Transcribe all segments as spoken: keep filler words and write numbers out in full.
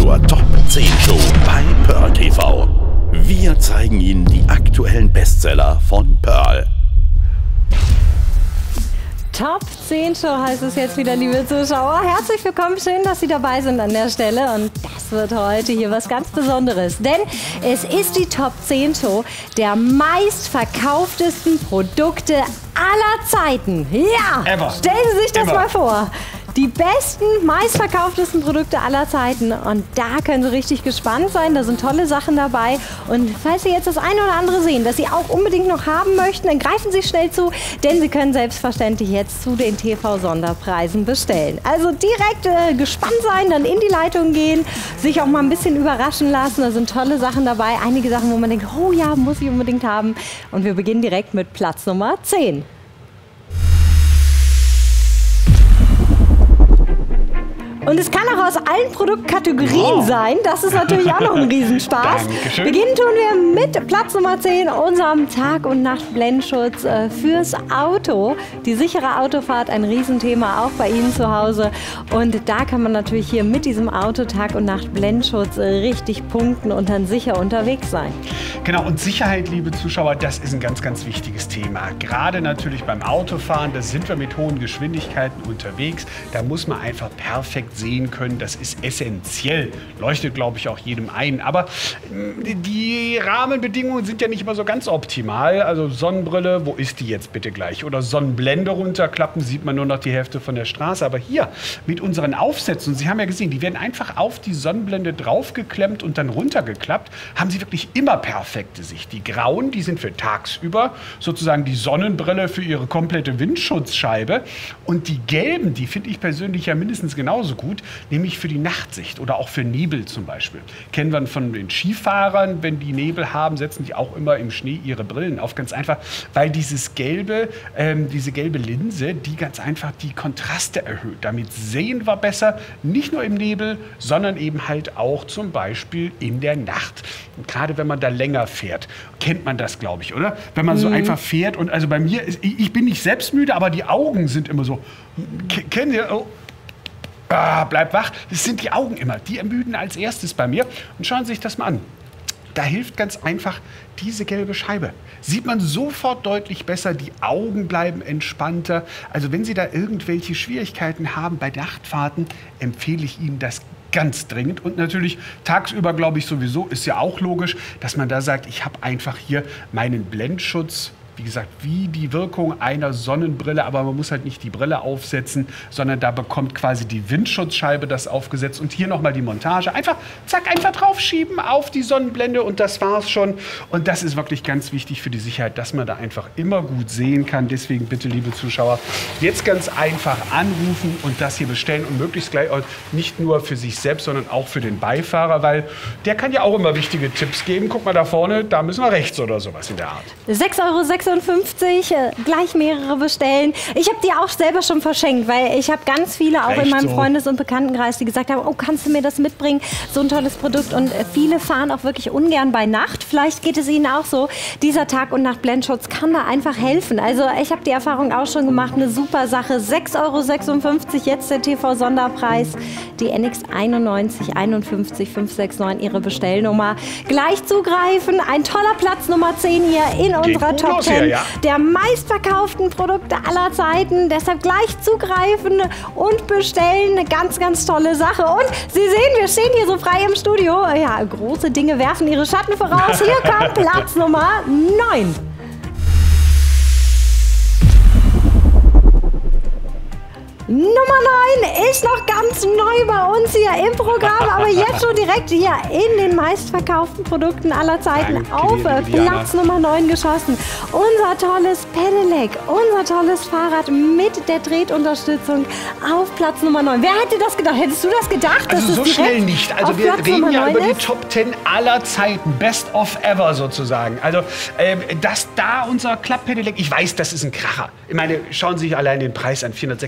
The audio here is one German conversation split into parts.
zur Top zehn Show bei Pearl T V. Wir zeigen Ihnen die aktuellen Bestseller von Pearl. Top zehn Show heißt es jetzt wieder, liebe Zuschauer. Herzlich willkommen, schön, dass Sie dabei sind an der Stelle. Und das wird heute hier was ganz Besonderes. Denn es ist die Top zehn Show der meistverkauftesten Produkte aller Zeiten. Ja, Ever. Stellen Sie sich das Ever. mal vor. Die besten, meistverkauftesten Produkte aller Zeiten. Und da können Sie richtig gespannt sein. Da sind tolle Sachen dabei. Und falls Sie jetzt das eine oder andere sehen, das Sie auch unbedingt noch haben möchten, dann greifen Sie schnell zu. Denn Sie können selbstverständlich jetzt zu den T V-Sonderpreisen bestellen. Also direkt äh, gespannt sein, dann in die Leitung gehen, sich auch mal ein bisschen überraschen lassen. Da sind tolle Sachen dabei. Einige Sachen, wo man denkt, oh ja, muss ich unbedingt haben. Und wir beginnen direkt mit Platz Nummer zehn. Und es kann auch aus allen Produktkategorien wow. sein. Das ist natürlich auch noch ein Riesenspaß. Dankeschön. Beginnen tun wir mit Platz Nummer zehn, unserem Tag- und Nacht-Blendschutz äh, fürs Auto. Die sichere Autofahrt, ein Riesenthema auch bei Ihnen zu Hause. Und da kann man natürlich hier mit diesem Auto Tag- und Nacht-Blendschutz äh, richtig punkten und dann sicher unterwegs sein. Genau, und Sicherheit, liebe Zuschauer, das ist ein ganz, ganz wichtiges Thema. Gerade natürlich beim Autofahren, da sind wir mit hohen Geschwindigkeiten unterwegs. Da muss man einfach perfekt sehen können. Das ist essentiell. Leuchtet, glaube ich, auch jedem ein. Aber die Rahmenbedingungen sind ja nicht immer so ganz optimal. Also Sonnenbrille, wo ist die jetzt bitte gleich? Oder Sonnenblende runterklappen, sieht man nur noch die Hälfte von der Straße. Aber hier mit unseren Aufsätzen, Sie haben ja gesehen, die werden einfach auf die Sonnenblende draufgeklemmt und dann runtergeklappt, haben Sie wirklich immer perfekte Sicht. Die grauen, die sind für tagsüber sozusagen die Sonnenbrille für Ihre komplette Windschutzscheibe. Und die gelben, die finde ich persönlich ja mindestens genauso gut, nämlich für die Nachtsicht oder auch für Nebel zum Beispiel. Kennen wir von den Skifahrern, wenn die Nebel haben, setzen die auch immer im Schnee ihre Brillen auf. Ganz einfach, weil dieses gelbe, ähm, diese gelbe Linse, die ganz einfach die Kontraste erhöht. Damit sehen wir besser, nicht nur im Nebel, sondern eben halt auch zum Beispiel in der Nacht. Und gerade wenn man da länger fährt, kennt man das, glaube ich, oder? Wenn man mhm. so einfach fährt und also bei mir, ist, ich, ich bin nicht selbst müde, aber die Augen sind immer so, kennen Sie, oh, Ah, bleib wach. Das sind die Augen immer. Die ermüden als erstes bei mir. Und schauen Sie sich das mal an. Da hilft ganz einfach diese gelbe Scheibe. Sieht man sofort deutlich besser. Die Augen bleiben entspannter. Also wenn Sie da irgendwelche Schwierigkeiten haben bei Nachtfahrten, empfehle ich Ihnen das ganz dringend. Und natürlich tagsüber, glaube ich, sowieso, ist ja auch logisch, dass man da sagt, ich habe einfach hier meinen Blendschutz. Wie gesagt, wie die Wirkung einer Sonnenbrille, aber man muss halt nicht die Brille aufsetzen, sondern da bekommt quasi die Windschutzscheibe das aufgesetzt. Und hier nochmal die Montage. Einfach, zack, einfach draufschieben auf die Sonnenblende und das war's schon. Und das ist wirklich ganz wichtig für die Sicherheit, dass man da einfach immer gut sehen kann. Deswegen bitte, liebe Zuschauer, jetzt ganz einfach anrufen und das hier bestellen und möglichst gleich auch nicht nur für sich selbst, sondern auch für den Beifahrer, weil der kann ja auch immer wichtige Tipps geben. Guck mal da vorne, da müssen wir rechts oder sowas in der Art. sechs Euro sechsundfünfzig, äh, gleich mehrere bestellen. Ich habe die auch selber schon verschenkt, weil ich habe ganz viele auch Echt in meinem so? Freundes- und Bekanntenkreis, die gesagt haben, oh, kannst du mir das mitbringen? So ein tolles Produkt. Und äh, viele fahren auch wirklich ungern bei Nacht. Vielleicht geht es Ihnen auch so. Dieser Tag- und Nacht-Blendschutz kann da einfach helfen. Also ich habe die Erfahrung auch schon gemacht. Eine super Sache. sechs Euro sechsundfünfzig, jetzt der T V-Sonderpreis. Die N X einundneunzig einundfünfzig fünf sechs neun, Ihre Bestellnummer. Gleich zugreifen. Ein toller Platz Nummer zehn hier in unserer Top zehn. Ja. Der meistverkauften Produkte aller Zeiten. Deshalb gleich zugreifen und bestellen. Eine ganz, ganz tolle Sache. Und Sie sehen, wir stehen hier so frei im Studio. Ja, große Dinge werfen ihre Schatten voraus. Hier kommt Platz Nummer neun. Nummer neun ist noch ganz neu bei uns hier im Programm, aber jetzt schon direkt hier in den meistverkauften Produkten aller Zeiten Danke, auf Platz Nummer neun geschossen. Unser tolles Pedelec, unser tolles Fahrrad mit der Tretunterstützung auf Platz Nummer neun. Wer hätte das gedacht? Hättest du das gedacht? Also dass so das schnell nicht. Also wir Platz reden ja über die ist? Top zehn aller Zeiten. Best of ever sozusagen. Also ähm, dass da unser Klapppedelec, ich weiß, das ist ein Kracher. Ich meine, schauen Sie sich allein den Preis an, vierhundertsechsundvierzig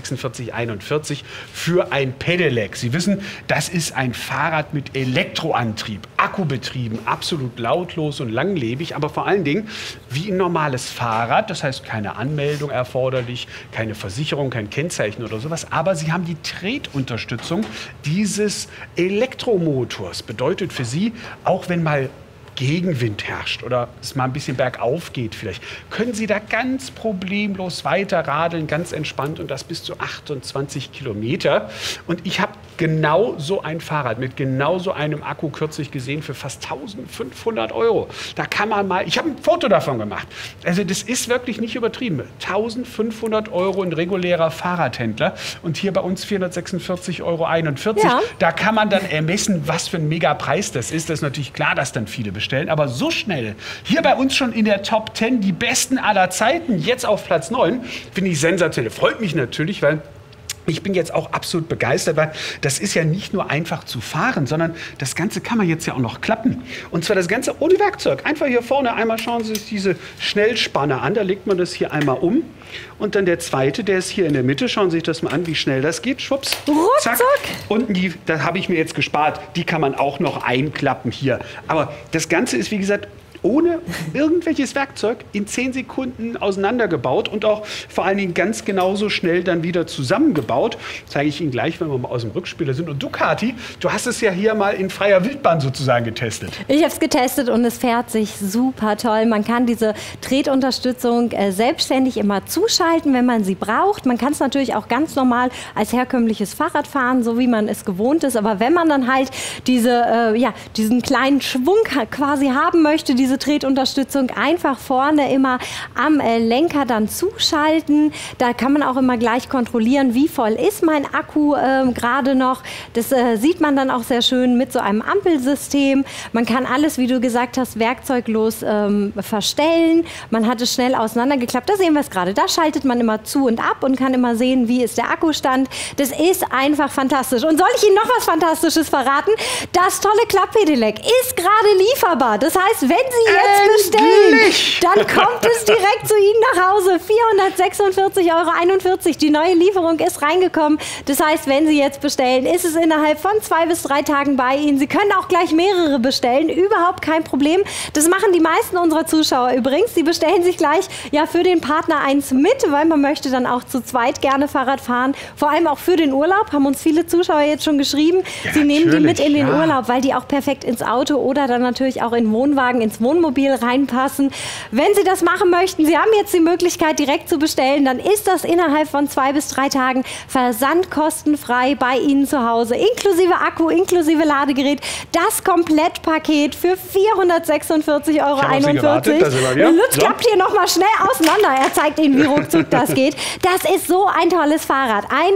i einundvierzig für ein Pedelec. Sie wissen, das ist ein Fahrrad mit Elektroantrieb, akkubetrieben, absolut lautlos und langlebig, aber vor allen Dingen wie ein normales Fahrrad. Das heißt, keine Anmeldung erforderlich, keine Versicherung, kein Kennzeichen oder sowas. Aber Sie haben die Tretunterstützung dieses Elektromotors. Bedeutet für Sie, auch wenn mal Gegenwind herrscht oder es mal ein bisschen bergauf geht vielleicht, können Sie da ganz problemlos weiter radeln, ganz entspannt und das bis zu achtundzwanzig Kilometer. Und ich habe genau so ein Fahrrad mit genau so einem Akku kürzlich gesehen für fast eintausendfünfhundert Euro. Da kann man mal, ich habe ein Foto davon gemacht. Also das ist wirklich nicht übertrieben. eintausendfünfhundert Euro ein regulärer Fahrradhändler und hier bei uns vierhundertsechsundvierzig Euro einundvierzig. Ja. Da kann man dann ermessen, was für ein Megapreis das ist. Das ist natürlich klar, dass dann viele bestellen. Aber so schnell, hier bei uns schon in der Top zehn, die besten aller Zeiten, jetzt auf Platz neun, finde ich sensationell. Freut mich natürlich, weil ich bin jetzt auch absolut begeistert, weil das ist ja nicht nur einfach zu fahren, sondern das Ganze kann man jetzt ja auch noch klappen. Und zwar das Ganze ohne Werkzeug. Einfach hier vorne einmal schauen Sie sich diese Schnellspanne an. Da legt man das hier einmal um. Und dann der zweite, der ist hier in der Mitte. Schauen Sie sich das mal an, wie schnell das geht. Schwupps. Zack. Unten die, da habe ich mir jetzt gespart. Die kann man auch noch einklappen hier. Aber das Ganze ist, wie gesagt, ohne irgendwelches Werkzeug in zehn Sekunden auseinandergebaut und auch vor allen Dingen ganz genauso schnell dann wieder zusammengebaut. Zeige ich Ihnen gleich, wenn wir mal aus dem Rückspieler sind. Und du, Kathi, du hast es ja hier mal in freier Wildbahn sozusagen getestet. Ich habe es getestet und es fährt sich super toll. Man kann diese Tretunterstützung äh, selbstständig immer zuschalten, wenn man sie braucht. Man kann es natürlich auch ganz normal als herkömmliches Fahrrad fahren, so wie man es gewohnt ist. Aber wenn man dann halt diese, äh, ja, diesen kleinen Schwung quasi haben möchte, diese Tretunterstützung einfach vorne immer am äh, Lenker dann zuschalten. Da kann man auch immer gleich kontrollieren, wie voll ist mein Akku äh, gerade noch. Das äh, sieht man dann auch sehr schön mit so einem Ampelsystem. Man kann alles, wie du gesagt hast, werkzeuglos ähm, verstellen. Man hat es schnell auseinandergeklappt. Da sehen wir es gerade. Da schaltet man immer zu und ab und kann immer sehen, wie ist der Akkustand. Das ist einfach fantastisch. Und soll ich Ihnen noch was Fantastisches verraten? Das tolle Klapppedelec ist gerade lieferbar. Das heißt, wenn Sie jetzt Endlich! bestellen, dann kommt es direkt zu Ihnen nach Hause. vierhundertsechsundvierzig Euro einundvierzig. Die neue Lieferung ist reingekommen. Das heißt, wenn Sie jetzt bestellen, ist es innerhalb von zwei bis drei Tagen bei Ihnen. Sie können auch gleich mehrere bestellen. Überhaupt kein Problem. Das machen die meisten unserer Zuschauer übrigens. Sie bestellen sich gleich ja für den Partner eins mit, weil man möchte dann auch zu zweit gerne Fahrrad fahren. Vor allem auch für den Urlaub, haben uns viele Zuschauer jetzt schon geschrieben. Ja, Sie nehmen die mit in den ja. Urlaub, weil die auch perfekt ins Auto oder dann natürlich auch in den Wohnwagen, ins Wohnmobil reinpassen. Wenn Sie das machen möchten, Sie haben jetzt die Möglichkeit direkt zu bestellen, dann ist das innerhalb von zwei bis drei Tagen versandkostenfrei bei Ihnen zu Hause, inklusive Akku, inklusive Ladegerät. Das Komplettpaket für vierhundertsechsundvierzig Euro einundvierzig. Lutz klappt hier noch mal schnell auseinander. Er zeigt Ihnen, wie ruckzuck das geht. Das ist so ein tolles Fahrrad. Ein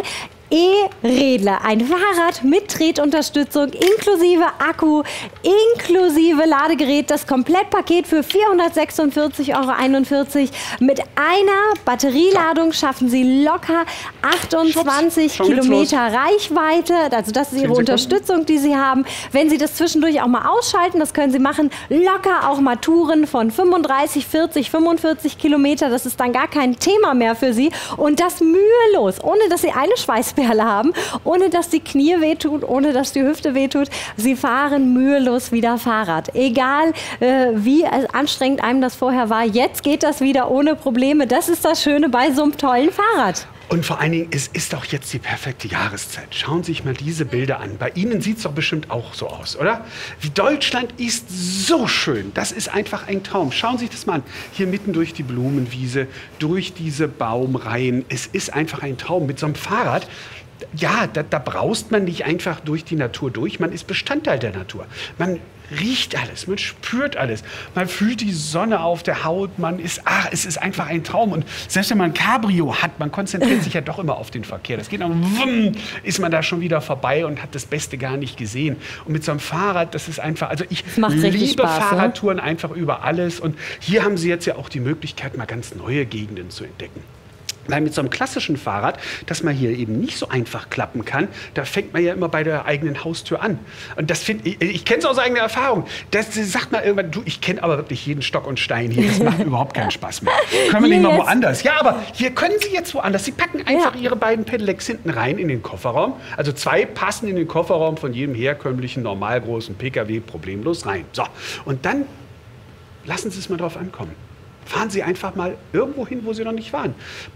E-Redler, ein Fahrrad mit Tretunterstützung, inklusive Akku, inklusive Ladegerät, das Komplettpaket für vierhundertsechsundvierzig Euro einundvierzig. Mit einer Batterieladung schaffen Sie locker achtundzwanzig Schubs, Kilometer Reichweite. Also das ist Ihre Unterstützung, die Sie haben. Wenn Sie das zwischendurch auch mal ausschalten, das können Sie machen, locker auch mal Touren von fünfunddreißig, vierzig, fünfundvierzig Kilometer. Das ist dann gar kein Thema mehr für Sie. Und das mühelos, ohne dass Sie eine Schweißperle haben, ohne dass die Knie wehtun, ohne dass die Hüfte wehtut. Sie fahren mühelos wieder Fahrrad. Egal, äh, wie anstrengend einem das vorher war, jetzt geht das wieder ohne Probleme. Das ist das Schöne bei so einem tollen Fahrrad. Und vor allen Dingen, es ist doch jetzt die perfekte Jahreszeit. Schauen Sie sich mal diese Bilder an. Bei Ihnen sieht es doch bestimmt auch so aus, oder? Wie Deutschland ist so schön. Das ist einfach ein Traum. Schauen Sie sich das mal an. Hier mitten durch die Blumenwiese, durch diese Baumreihen. Es ist einfach ein Traum. Mit so einem Fahrrad, ja, da, da braust man nicht einfach durch die Natur durch. Man ist Bestandteil der Natur. Man riecht alles, man spürt alles, man fühlt die Sonne auf der Haut, man ist, ach, es ist einfach ein Traum. Und selbst wenn man ein Cabrio hat, man konzentriert sich ja doch immer auf den Verkehr. Das geht dann, wumm, ist man da schon wieder vorbei und hat das Beste gar nicht gesehen. Und mit so einem Fahrrad, das ist einfach, also ich liebe Spaß, Fahrradtouren ne? einfach über alles. Und hier haben Sie jetzt ja auch die Möglichkeit, mal ganz neue Gegenden zu entdecken. Weil mit so einem klassischen Fahrrad, das man hier eben nicht so einfach klappen kann, da fängt man ja immer bei der eigenen Haustür an. Und das finde ich, ich kenne es aus eigener Erfahrung. Das sagt man irgendwann, du, ich kenne aber wirklich jeden Stock und Stein hier. Das macht überhaupt keinen Spaß mehr. Können wir nicht mal woanders? Ja, aber hier können Sie jetzt woanders. Sie packen einfach ja. Ihre beiden Pedelecs hinten rein in den Kofferraum. Also zwei passen in den Kofferraum von jedem herkömmlichen, normal großen P K W problemlos rein. So, und dann lassen Sie es mal drauf ankommen. Fahren Sie einfach mal irgendwo hin, wo Sie noch nicht waren.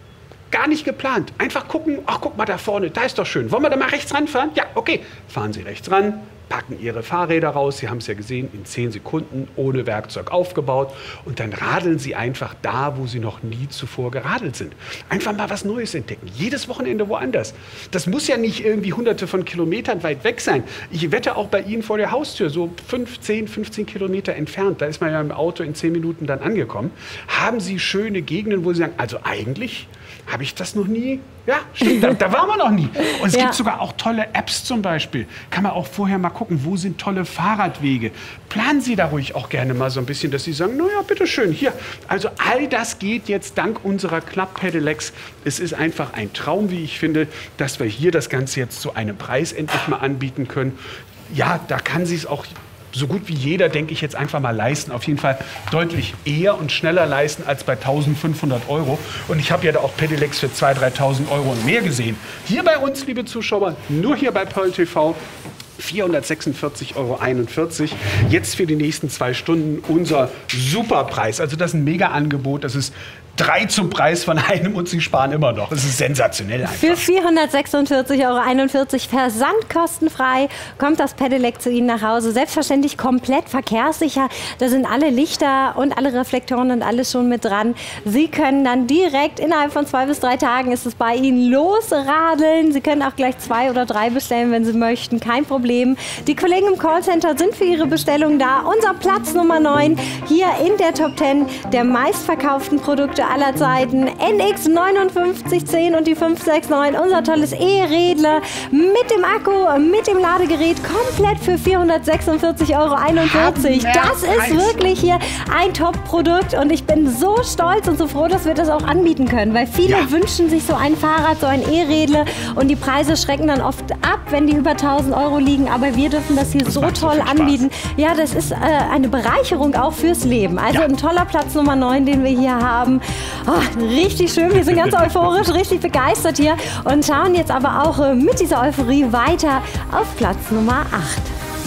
Gar nicht geplant. Einfach gucken, ach guck mal da vorne, da ist doch schön. Wollen wir da mal rechts ranfahren? Ja, okay. Fahren Sie rechts ran, packen Ihre Fahrräder raus. Sie haben es ja gesehen, in zehn Sekunden ohne Werkzeug aufgebaut. Und dann radeln Sie einfach da, wo Sie noch nie zuvor geradelt sind. Einfach mal was Neues entdecken. Jedes Wochenende woanders. Das muss ja nicht irgendwie hunderte von Kilometern weit weg sein. Ich wette auch bei Ihnen vor der Haustür, so fünf, zehn, fünfzehn Kilometer entfernt, da ist man ja im Auto in zehn Minuten dann angekommen. Haben Sie schöne Gegenden, wo Sie sagen, also eigentlich habe ich das noch nie? Ja, stimmt, da, da waren wir noch nie. Und es ja. gibt sogar auch tolle Apps zum Beispiel. Kann man auch vorher mal gucken, wo sind tolle Fahrradwege. Planen Sie da ruhig auch gerne mal so ein bisschen, dass Sie sagen, naja, bitteschön, hier. Also all das geht jetzt dank unserer Club-Pedelecs. Es ist einfach ein Traum, wie ich finde, dass wir hier das Ganze jetzt zu einem Preis endlich mal anbieten können. Ja, da kann sie es auch so gut wie jeder, denke ich, jetzt einfach mal leisten. Auf jeden Fall deutlich eher und schneller leisten als bei eintausendfünfhundert Euro. Und ich habe ja da auch Pedelecs für zweitausend, dreitausend Euro und mehr gesehen. Hier bei uns, liebe Zuschauer, nur hier bei Pearl T V. vierhundertsechsundvierzig Euro einundvierzig. Jetzt für die nächsten zwei Stunden unser Superpreis. Also das ist ein Mega-Angebot. Das ist drei zum Preis von einem und Sie sparen immer noch. Das ist sensationell einfach. Für vierhundertsechsundvierzig Euro einundvierzig versandkostenfrei kommt das Pedelec zu Ihnen nach Hause. Selbstverständlich komplett verkehrssicher. Da sind alle Lichter und alle Reflektoren und alles schon mit dran. Sie können dann direkt innerhalb von zwei bis drei Tagen ist es bei Ihnen losradeln. Sie können auch gleich zwei oder drei bestellen, wenn Sie möchten. Kein Problem. Die Kollegen im Callcenter sind für Ihre Bestellung da. Unser Platz Nummer neun hier in der Top zehn der meistverkauften Produkte aller Zeiten. N X neunundfünfzig zehn und die fünf sechs neun, unser tolles E-Rädle mit dem Akku, mit dem Ladegerät, komplett für vierhundertsechsundvierzig Euro einundvierzig. Das ist wirklich hier ein Top-Produkt und ich bin so stolz und so froh, dass wir das auch anbieten können, weil viele ja. wünschen sich so ein Fahrrad, so ein E-Rädle und die Preise schrecken dann oft ab, wenn die über tausend Euro liegen, aber wir dürfen das hier das so toll so anbieten. Ja, das ist äh, eine Bereicherung auch fürs Leben. Also ja. ein toller Platz Nummer neun, den wir hier haben. Oh, richtig schön, wir sind ganz euphorisch, richtig begeistert hier und schauen jetzt aber auch äh, mit dieser Euphorie weiter auf Platz Nummer acht.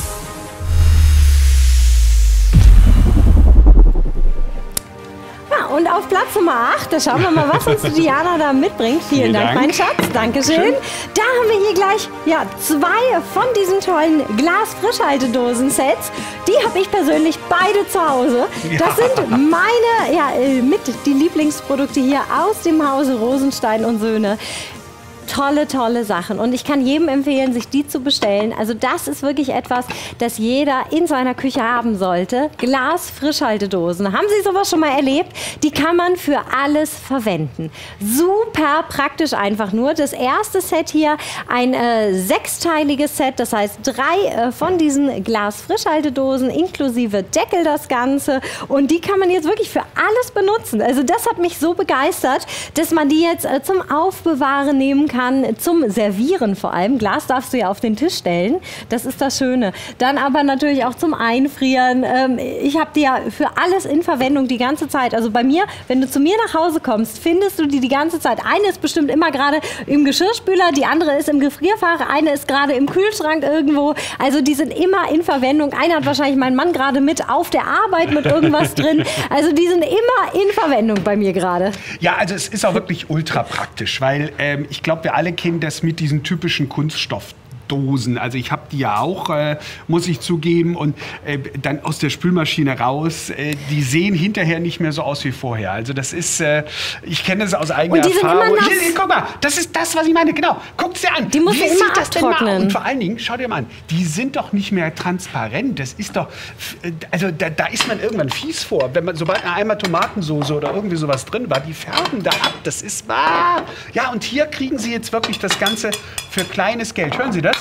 Ja, und auf Platz Nummer acht, da schauen wir mal, was uns die Diana da mitbringt. Vielen, Vielen Dank, Dank, mein Schatz. Dankeschön. Schön. Da haben wir hier gleich ja, zwei von diesen tollen Glas-Frischhaltedosen-Sets. Die habe ich persönlich beide zu Hause. Ja. Das sind meine, ja, mit die Lieblingsprodukte hier aus dem Hause Rosenstein und Söhne. Tolle, tolle Sachen. Und ich kann jedem empfehlen, sich die zu bestellen. Also das ist wirklich etwas, das jeder in seiner Küche haben sollte. Glas-Frischhaltedosen. Haben Sie sowas schon mal erlebt? Die kann man für alles verwenden. Super praktisch einfach nur. Das erste Set hier, ein äh, sechsteiliges Set. Das heißt, drei äh, von diesen Glas-Frischhaltedosen inklusive Deckel das Ganze. Und die kann man jetzt wirklich für alles benutzen. Also das hat mich so begeistert, dass man die jetzt äh, zum Aufbewahren nehmen kann. Zum Servieren vor allem. Glas darfst du ja auf den Tisch stellen. Das ist das Schöne. Dann aber natürlich auch zum Einfrieren. Ähm, ich habe die ja für alles in Verwendung die ganze Zeit. Also bei mir, wenn du zu mir nach Hause kommst, findest du die die ganze Zeit. Eine ist bestimmt immer gerade im Geschirrspüler, die andere ist im Gefrierfach, eine ist gerade im Kühlschrank irgendwo. Also die sind immer in Verwendung. Eine hat wahrscheinlich mein Mann gerade mit auf der Arbeit mit irgendwas drin. Also die sind immer in Verwendung bei mir gerade. Ja, also es ist auch wirklich ultra praktisch, weil ähm, ich glaube, wir alle kennen das mit diesen typischen Kunststoffdosen. Also ich habe die ja auch, äh, muss ich zugeben, und äh, dann aus der Spülmaschine raus. Äh, die sehen hinterher nicht mehr so aus wie vorher. Also das ist, äh, ich kenne das aus eigener und die Erfahrung. Sind immer nass. Hier, hier, guck mal, das ist das, was ich meine. Genau, guckt sie an. Die muss wie immer sieht das denn mal aus? Und vor abtrocknen. allen Dingen, schau dir mal an, die sind doch nicht mehr transparent. Das ist doch, also da, da ist man irgendwann fies vor. Wenn man, sobald eine Eimer Tomatensauce oder irgendwie sowas drin war, die färben da ab. Das ist wahr. Ja, und hier kriegen Sie jetzt wirklich das Ganze für kleines Geld. Hören Sie das?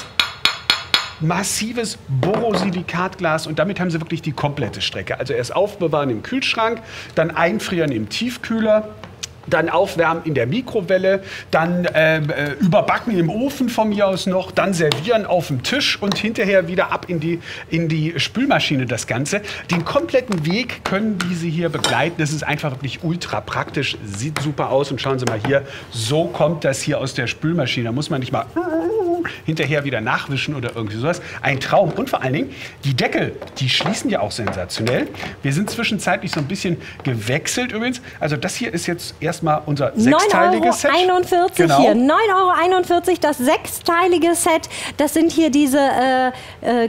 Massives Borosilikatglas und damit haben Sie wirklich die komplette Strecke. Also erst aufbewahren im Kühlschrank, dann einfrieren im Tiefkühler. dann aufwärmen in der Mikrowelle, dann äh, äh, überbacken im Ofen von mir aus noch, dann servieren auf dem Tisch und hinterher wieder ab in die, in die Spülmaschine das Ganze. Den kompletten Weg können diese hier begleiten. Das ist einfach wirklich ultra praktisch, sieht super aus und schauen Sie mal hier, so kommt das hier aus der Spülmaschine. Da muss man nicht mal hinterher wieder nachwischen oder irgendwie sowas. Ein Traum. Und vor allen Dingen, die Deckel, die schließen ja auch sensationell. Wir sind zwischenzeitlich so ein bisschen gewechselt übrigens. Also das hier ist jetzt erstmal unser sechsteiliges Set. neun Euro einundvierzig genau. hier. neun Euro einundvierzig, das sechsteilige Set. Das sind hier diese äh, äh,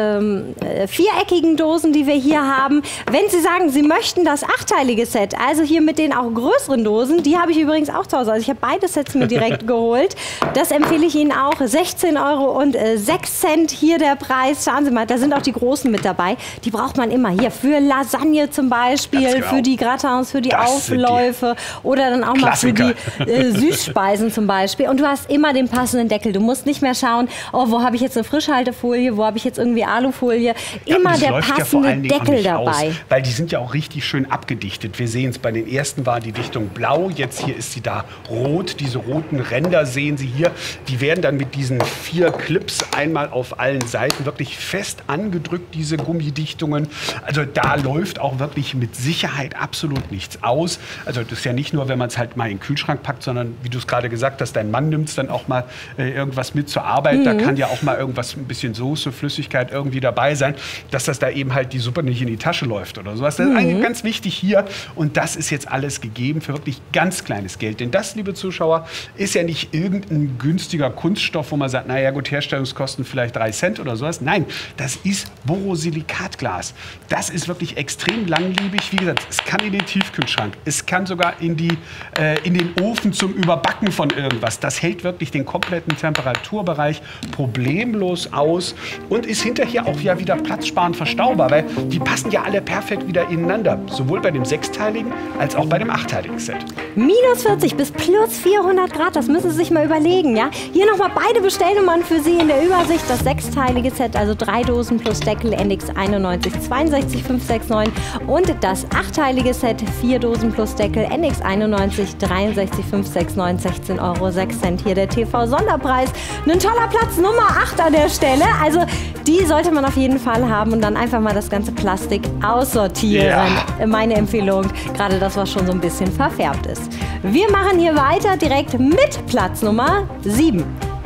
äh, viereckigen Dosen, die wir hier haben. Wenn Sie sagen, Sie möchten das achtteilige Set, also hier mit den auch größeren Dosen, die habe ich übrigens auch zu Hause. Also ich habe beide Sets mir direkt geholt. Das empfehle ich Ihnen auch. sechzehn Euro und sechs Cent hier der Preis. Schauen Sie mal, da sind auch die großen mit dabei. Die braucht man immer hier für Lasagne zum Beispiel, genau. für die Gratins, für die das Aufläufe die oder dann auch Klassiker. mal für die äh, Süßspeisen zum Beispiel. Und du hast immer den passenden Deckel. Du musst nicht mehr schauen, oh, wo habe ich jetzt eine Frischhaltefolie, wo habe ich jetzt irgendwie Alufolie. Immer ja, der passende ja Deckel dabei. Aus, weil die sind ja auch richtig schön abgedichtet. Wir sehen es, bei den ersten war die Dichtung blau, jetzt hier ist sie da rot. Diese roten Ränder sehen Sie hier. Die werden dann mit diesen vier Clips einmal auf allen Seiten wirklich fest angedrückt, diese Gummidichtungen. Also da läuft auch wirklich mit Sicherheit absolut nichts aus. Also das ist ja nicht nur, wenn man es halt mal in den Kühlschrank packt, sondern wie du es gerade gesagt hast, dein Mann nimmt es dann auch mal äh, irgendwas mit zur Arbeit. Mhm. Da kann ja auch mal irgendwas, ein bisschen Soße, Flüssigkeit irgendwie dabei sein, dass das da eben halt die Suppe nicht in die Tasche läuft oder sowas. Das ist eigentlich ganz wichtig hier. Und das ist jetzt alles gegeben für wirklich ganz kleines Geld. Denn das, liebe Zuschauer, ist ja nicht irgendein günstiger Kunststoff, wo man sagt, naja gut, Herstellungskosten vielleicht drei Cent oder sowas. Nein, das ist Borosilikatglas. Das ist wirklich extrem langlebig. Wie gesagt, es kann in den Tiefkühlschrank, es kann sogar in, die, äh, in den Ofen zum Überbacken von irgendwas. Das hält wirklich den kompletten Temperaturbereich problemlos aus und ist hinterher auch ja wieder platzsparend verstaubar, weil die passen ja alle perfekt wieder ineinander. Sowohl bei dem sechsteiligen als auch bei dem achteiligen Set. Minus vierzig bis plus vierhundert Grad, das müssen Sie sich mal überlegen. Ja? Hier nochmal beide Bestellnummern für Sie in der Übersicht. Das sechsteilige Set, also drei Dosen plus Deckel, N X einundneunzig zweiundsechzig fünfhundertneunundsechzig und das achtteilige Set, vier Dosen plus Deckel, N X einundneunzig dreiundsechzig fünfhunderneunundneunzig, sechzehn Euro sechs Cent. Hier der T V-Sonderpreis. Ein toller Platz, Nummer acht an der Stelle. Also die sollte man auf jeden Fall haben und dann einfach mal das ganze Plastik aussortieren. Ja. Meine Empfehlung, gerade das, was schon so ein bisschen verfärbt ist. Wir machen hier weiter direkt mit Platz Nummer sieben.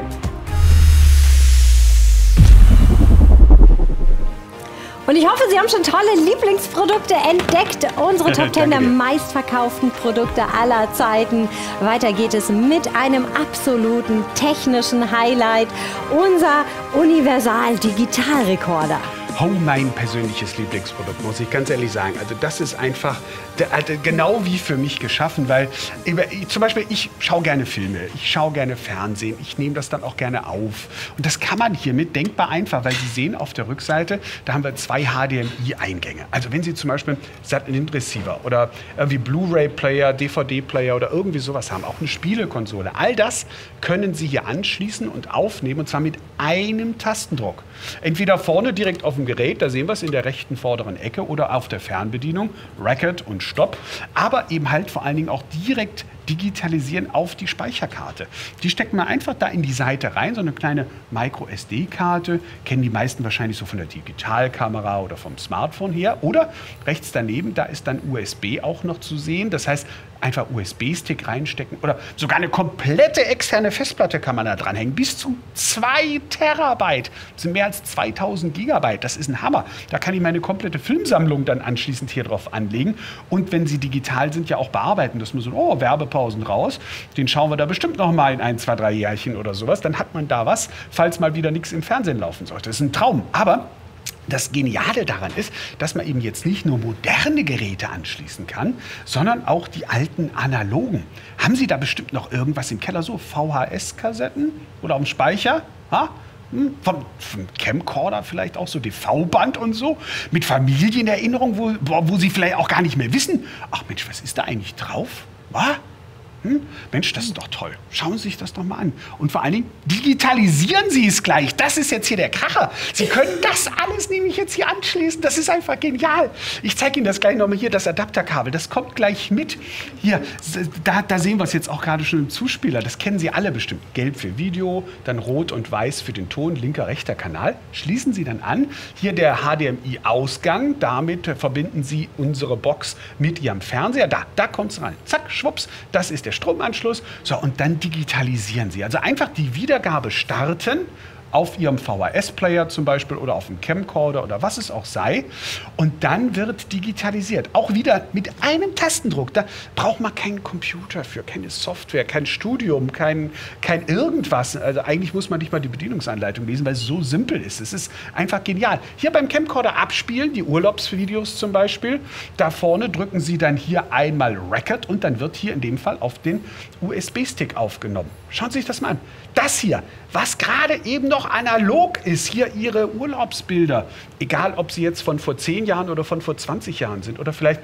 Und ich hoffe, Sie haben schon tolle Lieblingsprodukte entdeckt. Unsere Top zehn der meistverkauften Produkte aller Zeiten. Weiter geht es mit einem absoluten technischen Highlight. Unser Universal-Digitalrekorder. Oh, mein persönliches Lieblingsprodukt, muss ich ganz ehrlich sagen. Also das ist einfach genau wie für mich geschaffen, weil zum Beispiel ich schaue gerne Filme, ich schaue gerne Fernsehen, ich nehme das dann auch gerne auf. Und das kann man hiermit denkbar einfach, weil Sie sehen auf der Rückseite, da haben wir zwei H D M I-Eingänge. Also wenn Sie zum Beispiel Satellit-Receiver oder irgendwie Blu-ray-Player, D V D-Player oder irgendwie sowas haben, auch eine Spielekonsole, all das können Sie hier anschließen und aufnehmen und zwar mit einem Tastendruck. Entweder vorne direkt auf dem Gerät, da sehen wir es in der rechten vorderen Ecke oder auf der Fernbedienung, Record und Stopp, aber eben halt vor allen Dingen auch direkt digitalisieren auf die Speicherkarte. Die steckt man einfach da in die Seite rein, so eine kleine Micro S D-Karte, kennen die meisten wahrscheinlich so von der Digitalkamera oder vom Smartphone her. Oder rechts daneben, da ist dann U S B auch noch zu sehen, das heißt einfach U S B-Stick reinstecken oder sogar eine komplette externe Festplatte kann man da dranhängen, bis zu zwei Terabyte, das sind mehr als zweitausend Gigabyte, das ist ein Hammer. Da kann ich meine komplette Filmsammlung dann anschließend hier drauf anlegen und wenn sie digital sind, ja auch bearbeiten, dass man so, oh, Werbepausen raus, den schauen wir da bestimmt noch mal in ein, zwei, drei Jährchen oder sowas, dann hat man da was, falls mal wieder nichts im Fernsehen laufen sollte. Das ist ein Traum, aber das Geniale daran ist, dass man eben jetzt nicht nur moderne Geräte anschließen kann, sondern auch die alten analogen. Haben Sie da bestimmt noch irgendwas im Keller, so V H S-Kassetten oder auf dem Speicher? Ha? Hm? Vom, vom Camcorder vielleicht auch so D V-Band und so? Mit Familienerinnerung, wo, wo Sie vielleicht auch gar nicht mehr wissen, ach Mensch, was ist da eigentlich drauf? Was? Hm? Mensch, das ist doch toll. Schauen Sie sich das doch mal an. Und vor allen Dingen, digitalisieren Sie es gleich. Das ist jetzt hier der Kracher. Sie können das alles nämlich jetzt hier anschließen. Das ist einfach genial. Ich zeige Ihnen das gleich nochmal hier, das Adapterkabel. Das kommt gleich mit. Hier, da, da sehen wir es jetzt auch gerade schon im Zuspieler. Das kennen Sie alle bestimmt. Gelb für Video, dann rot und weiß für den Ton, linker, rechter Kanal. Schließen Sie dann an. Hier der H D M I-Ausgang. Damit verbinden Sie unsere Box mit Ihrem Fernseher. Da, da kommt es rein. Zack, schwupps. Das ist der Stromanschluss. So, und dann digitalisieren Sie. Also einfach die Wiedergabe starten. Auf Ihrem V H S-Player zum Beispiel oder auf dem Camcorder oder was es auch sei. Und dann wird digitalisiert. Auch wieder mit einem Tastendruck. Da braucht man keinen Computer für, keine Software, kein Studium, kein, kein irgendwas. Also eigentlich muss man nicht mal die Bedienungsanleitung lesen, weil es so simpel ist. Es ist einfach genial. Hier beim Camcorder abspielen, die Urlaubsvideos zum Beispiel. Da vorne drücken Sie dann hier einmal Record und dann wird hier in dem Fall auf den U S B-Stick aufgenommen. Schauen Sie sich das mal an. Das hier, was gerade eben noch analog ist, hier Ihre Urlaubsbilder, egal ob sie jetzt von vor zehn Jahren oder von vor zwanzig Jahren sind oder vielleicht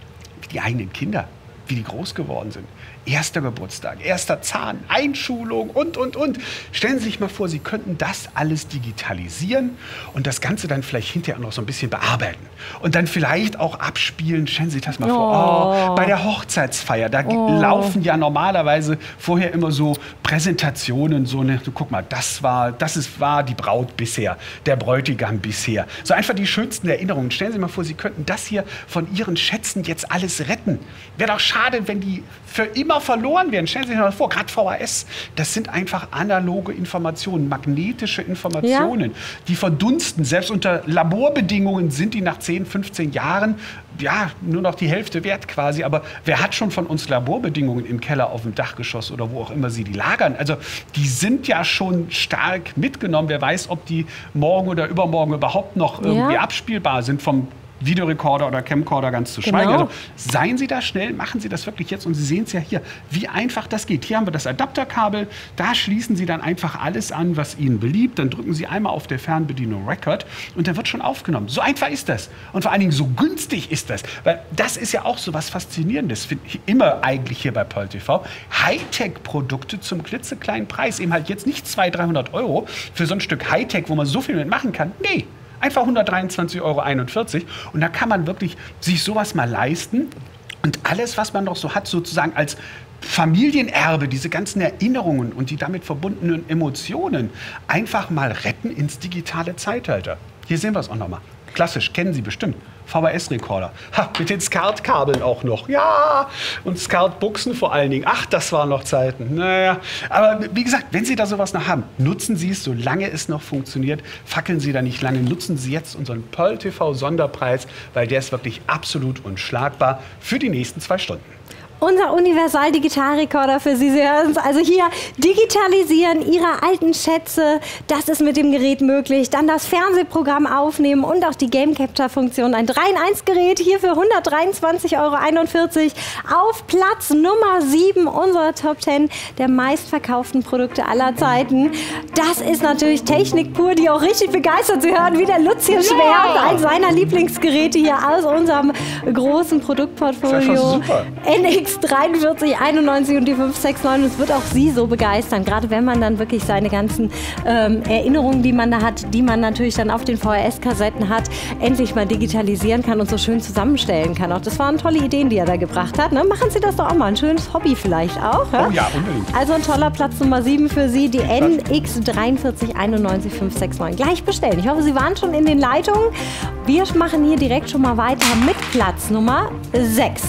die eigenen Kinder, wie die groß geworden sind. Erster Geburtstag, erster Zahn, Einschulung und, und, und. Stellen Sie sich mal vor, Sie könnten das alles digitalisieren und das Ganze dann vielleicht hinterher noch so ein bisschen bearbeiten. Und dann vielleicht auch abspielen. Stellen Sie sich das mal oh. vor. Oh, bei der Hochzeitsfeier, da oh. laufen ja normalerweise vorher immer so Präsentationen, so eine, so, guck mal, das war, das ist, war die Braut bisher, der Bräutigam bisher. So einfach die schönsten Erinnerungen. Stellen Sie sich mal vor, Sie könnten das hier von Ihren Schätzen jetzt alles retten. Wäre doch schade, wenn die für immer verloren werden. Stellen Sie sich mal vor, gerade V H S, das sind einfach analoge Informationen, magnetische Informationen, ja. die verdunsten. Selbst unter Laborbedingungen sind die nach zehn, fünfzehn Jahren ja, nur noch die Hälfte wert quasi. Aber wer hat schon von uns Laborbedingungen im Keller, auf dem Dachgeschoss oder wo auch immer sie die lagern? Also die sind ja schon stark mitgenommen. Wer weiß, ob die morgen oder übermorgen überhaupt noch irgendwie ja. abspielbar sind vom Videorekorder oder Camcorder ganz zu schweigen. Genau. Also seien Sie da schnell, machen Sie das wirklich jetzt und Sie sehen es ja hier, wie einfach das geht. Hier haben wir das Adapterkabel, da schließen Sie dann einfach alles an, was Ihnen beliebt. Dann drücken Sie einmal auf der Fernbedienung Record und dann wird schon aufgenommen. So einfach ist das. Und vor allen Dingen so günstig ist das. Weil das ist ja auch so was Faszinierendes, finde ich immer eigentlich hier bei Pearl T V. Hightech-Produkte zum klitzekleinen Preis. Eben halt jetzt nicht zweihundert, dreihundert Euro für so ein Stück Hightech, wo man so viel mitmachen kann. Nee. Einfach hundertdreiundzwanzig Euro einundvierzig. Und da kann man wirklich sich sowas mal leisten. Und alles, was man noch so hat, sozusagen als Familienerbe, diese ganzen Erinnerungen und die damit verbundenen Emotionen, einfach mal retten ins digitale Zeitalter. Hier sehen wir es auch nochmal. Klassisch, kennen Sie bestimmt. V H S-Rekorder. Ha, mit den SCART-Kabeln auch noch. Ja, und SCART-Buchsen vor allen Dingen. Ach, das waren noch Zeiten. Naja, aber wie gesagt, wenn Sie da sowas noch haben, nutzen Sie es, solange es noch funktioniert. Fackeln Sie da nicht lange. Nutzen Sie jetzt unseren Pearl T V-Sonderpreis, weil der ist wirklich absolut unschlagbar für die nächsten zwei Stunden. Unser Universal-Digitalrekorder für Sie. Sie hören es also hier. Digitalisieren Ihre alten Schätze. Das ist mit dem Gerät möglich. Dann das Fernsehprogramm aufnehmen und auch die Game-Capture-Funktion. Ein drei in eins Gerät hier für hundertdreiundzwanzig Euro einundvierzig. Auf Platz Nummer sieben unserer Top zehn der meistverkauften Produkte aller Zeiten. Das ist natürlich Technik pur, die auch richtig begeistert. Sie hören, wie der Lutz hier schwärmt. Ja. Eins seiner Lieblingsgeräte hier aus unserem großen Produktportfolio. N X dreiundvierzig einundneunzig und die fünf sechs neun. Es wird auch Sie so begeistern, gerade wenn man dann wirklich seine ganzen ähm, Erinnerungen, die man da hat, die man natürlich dann auf den V H S-Kassetten hat, endlich mal digitalisieren kann und so schön zusammenstellen kann. Auch das waren tolle Ideen, die er da gebracht hat. Ne? Machen Sie das doch auch mal, ein schönes Hobby vielleicht auch. Ja? Oh ja, unbedingt. Also ein toller Platz Nummer sieben für Sie, die N X dreiundvierzig einundneunzig fünf sechs neun. Gleich bestellen. Ich hoffe, Sie waren schon in den Leitungen. Wir machen hier direkt schon mal weiter mit Platz Nummer sechs.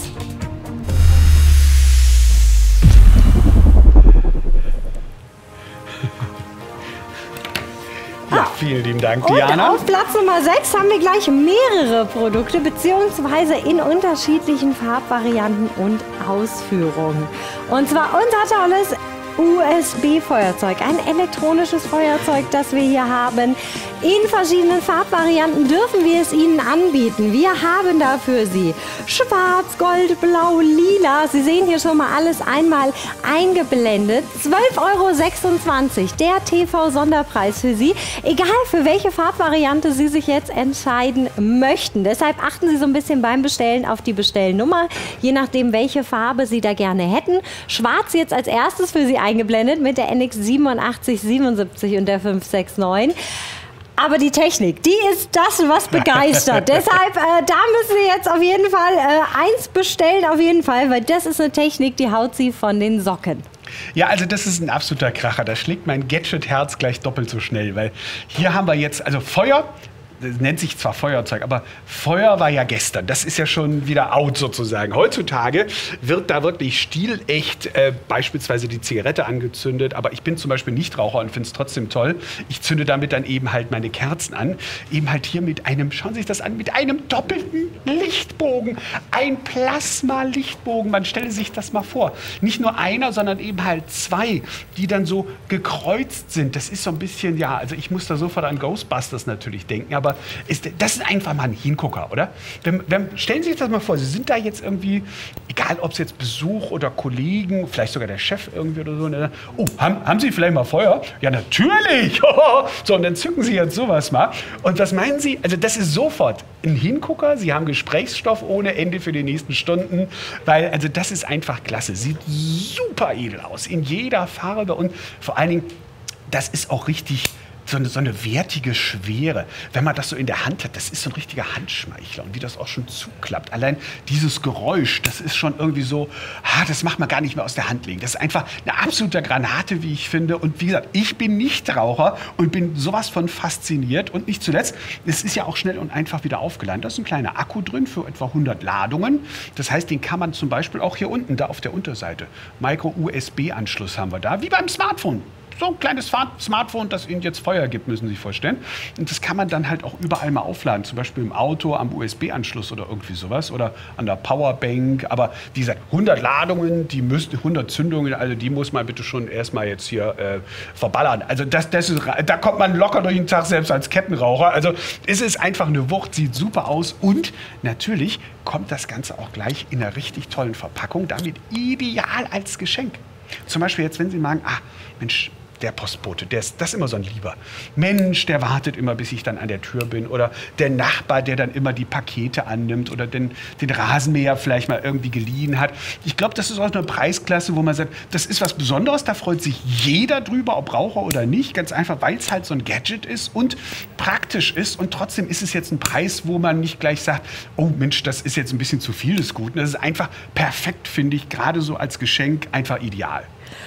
Ja, vielen lieben Dank, Diana. Und auf Platz Nummer sechs haben wir gleich mehrere Produkte, beziehungsweise in unterschiedlichen Farbvarianten und Ausführungen. Und zwar unser tolles U S B-Feuerzeug, ein elektronisches Feuerzeug, das wir hier haben. In verschiedenen Farbvarianten dürfen wir es Ihnen anbieten. Wir haben da für Sie schwarz, gold, blau, lila. Sie sehen hier schon mal alles einmal eingeblendet. zwölf Euro sechsundzwanzig, der T V-Sonderpreis für Sie. Egal für welche Farbvariante Sie sich jetzt entscheiden möchten. Deshalb achten Sie so ein bisschen beim Bestellen auf die Bestellnummer, je nachdem welche Farbe Sie da gerne hätten. Schwarz jetzt als erstes für Sie eingeblendet mit der N X siebenundachtzig siebenundsiebzig und der fünf sechs neun. Aber die Technik, die ist das, was begeistert. Deshalb, äh, da müssen Sie jetzt auf jeden Fall äh, eins bestellen, auf jeden Fall, weil das ist eine Technik, die haut Sie von den Socken. Ja, also das ist ein absoluter Kracher. Da schlägt mein Gadget-Herz gleich doppelt so schnell, weil hier haben wir jetzt, also Feuer, das nennt sich zwar Feuerzeug, aber Feuer war ja gestern. Das ist ja schon wieder out sozusagen. Heutzutage wird da wirklich stilecht äh, beispielsweise die Zigarette angezündet. Aber ich bin zum Beispiel Nichtraucher und finde es trotzdem toll. Ich zünde damit dann eben halt meine Kerzen an. Eben halt hier mit einem, schauen Sie sich das an, mit einem doppelten Lichtbogen. Ein Plasma-Lichtbogen. Man stelle sich das mal vor. Nicht nur einer, sondern eben halt zwei, die dann so gekreuzt sind. Das ist so ein bisschen, ja, also ich muss da sofort an Ghostbusters natürlich denken. Aber ist, das ist einfach mal ein Hingucker, oder? Wenn, wenn, stellen Sie sich das mal vor, Sie sind da jetzt irgendwie, egal ob es jetzt Besuch oder Kollegen, vielleicht sogar der Chef irgendwie oder so. Ne? Oh, haben, haben Sie vielleicht mal Feuer? Ja, natürlich! So, und dann zücken Sie jetzt sowas mal. Und was meinen Sie? Also das ist sofort ein Hingucker. Sie haben Gesprächsstoff ohne Ende für die nächsten Stunden. Weil, also das ist einfach klasse. Sieht super edel aus, in jeder Farbe. Und vor allen Dingen, das ist auch richtig... So eine, so eine wertige Schwere. Wenn man das so in der Hand hat, das ist so ein richtiger Handschmeichler. Und wie das auch schon zuklappt. Allein dieses Geräusch, das ist schon irgendwie so, ah, das macht man gar nicht mehr aus der Hand legen. Das ist einfach eine absolute Granate, wie ich finde. Und wie gesagt, ich bin Nichtraucher und bin sowas von fasziniert. Und nicht zuletzt, es ist ja auch schnell und einfach wieder aufgeladen. Da ist ein kleiner Akku drin für etwa hundert Ladungen. Das heißt, den kann man zum Beispiel auch hier unten, da auf der Unterseite, Micro-U S B-Anschluss haben wir da, wie beim Smartphone. So ein kleines Smartphone, das Ihnen jetzt Feuer gibt, müssen Sie sich vorstellen. Und das kann man dann halt auch überall mal aufladen. Zum Beispiel im Auto, am U S B-Anschluss oder irgendwie sowas. Oder an der Powerbank. Aber wie gesagt, hundert Ladungen, die müssen, hundert Zündungen, also die muss man bitte schon erstmal jetzt hier äh, verballern. Also das, das ist, da kommt man locker durch den Tag, selbst als Kettenraucher. Also es ist einfach eine Wucht, sieht super aus. Und natürlich kommt das Ganze auch gleich in einer richtig tollen Verpackung. Damit ideal als Geschenk. Zum Beispiel jetzt, wenn Sie sagen, ah, Mensch, der Postbote, der ist, das ist immer so ein Lieber. Mensch, der wartet immer, bis ich dann an der Tür bin. Oder der Nachbar, der dann immer die Pakete annimmt. Oder den, den Rasenmäher vielleicht mal irgendwie geliehen hat. Ich glaube, das ist auch eine Preisklasse, wo man sagt, das ist was Besonderes. Da freut sich jeder drüber, ob Raucher oder nicht. Ganz einfach, weil es halt so ein Gadget ist und praktisch ist. Und trotzdem ist es jetzt ein Preis, wo man nicht gleich sagt, oh Mensch, das ist jetzt ein bisschen zu viel des Guten. Das ist einfach perfekt, finde ich, gerade so als Geschenk einfach ideal.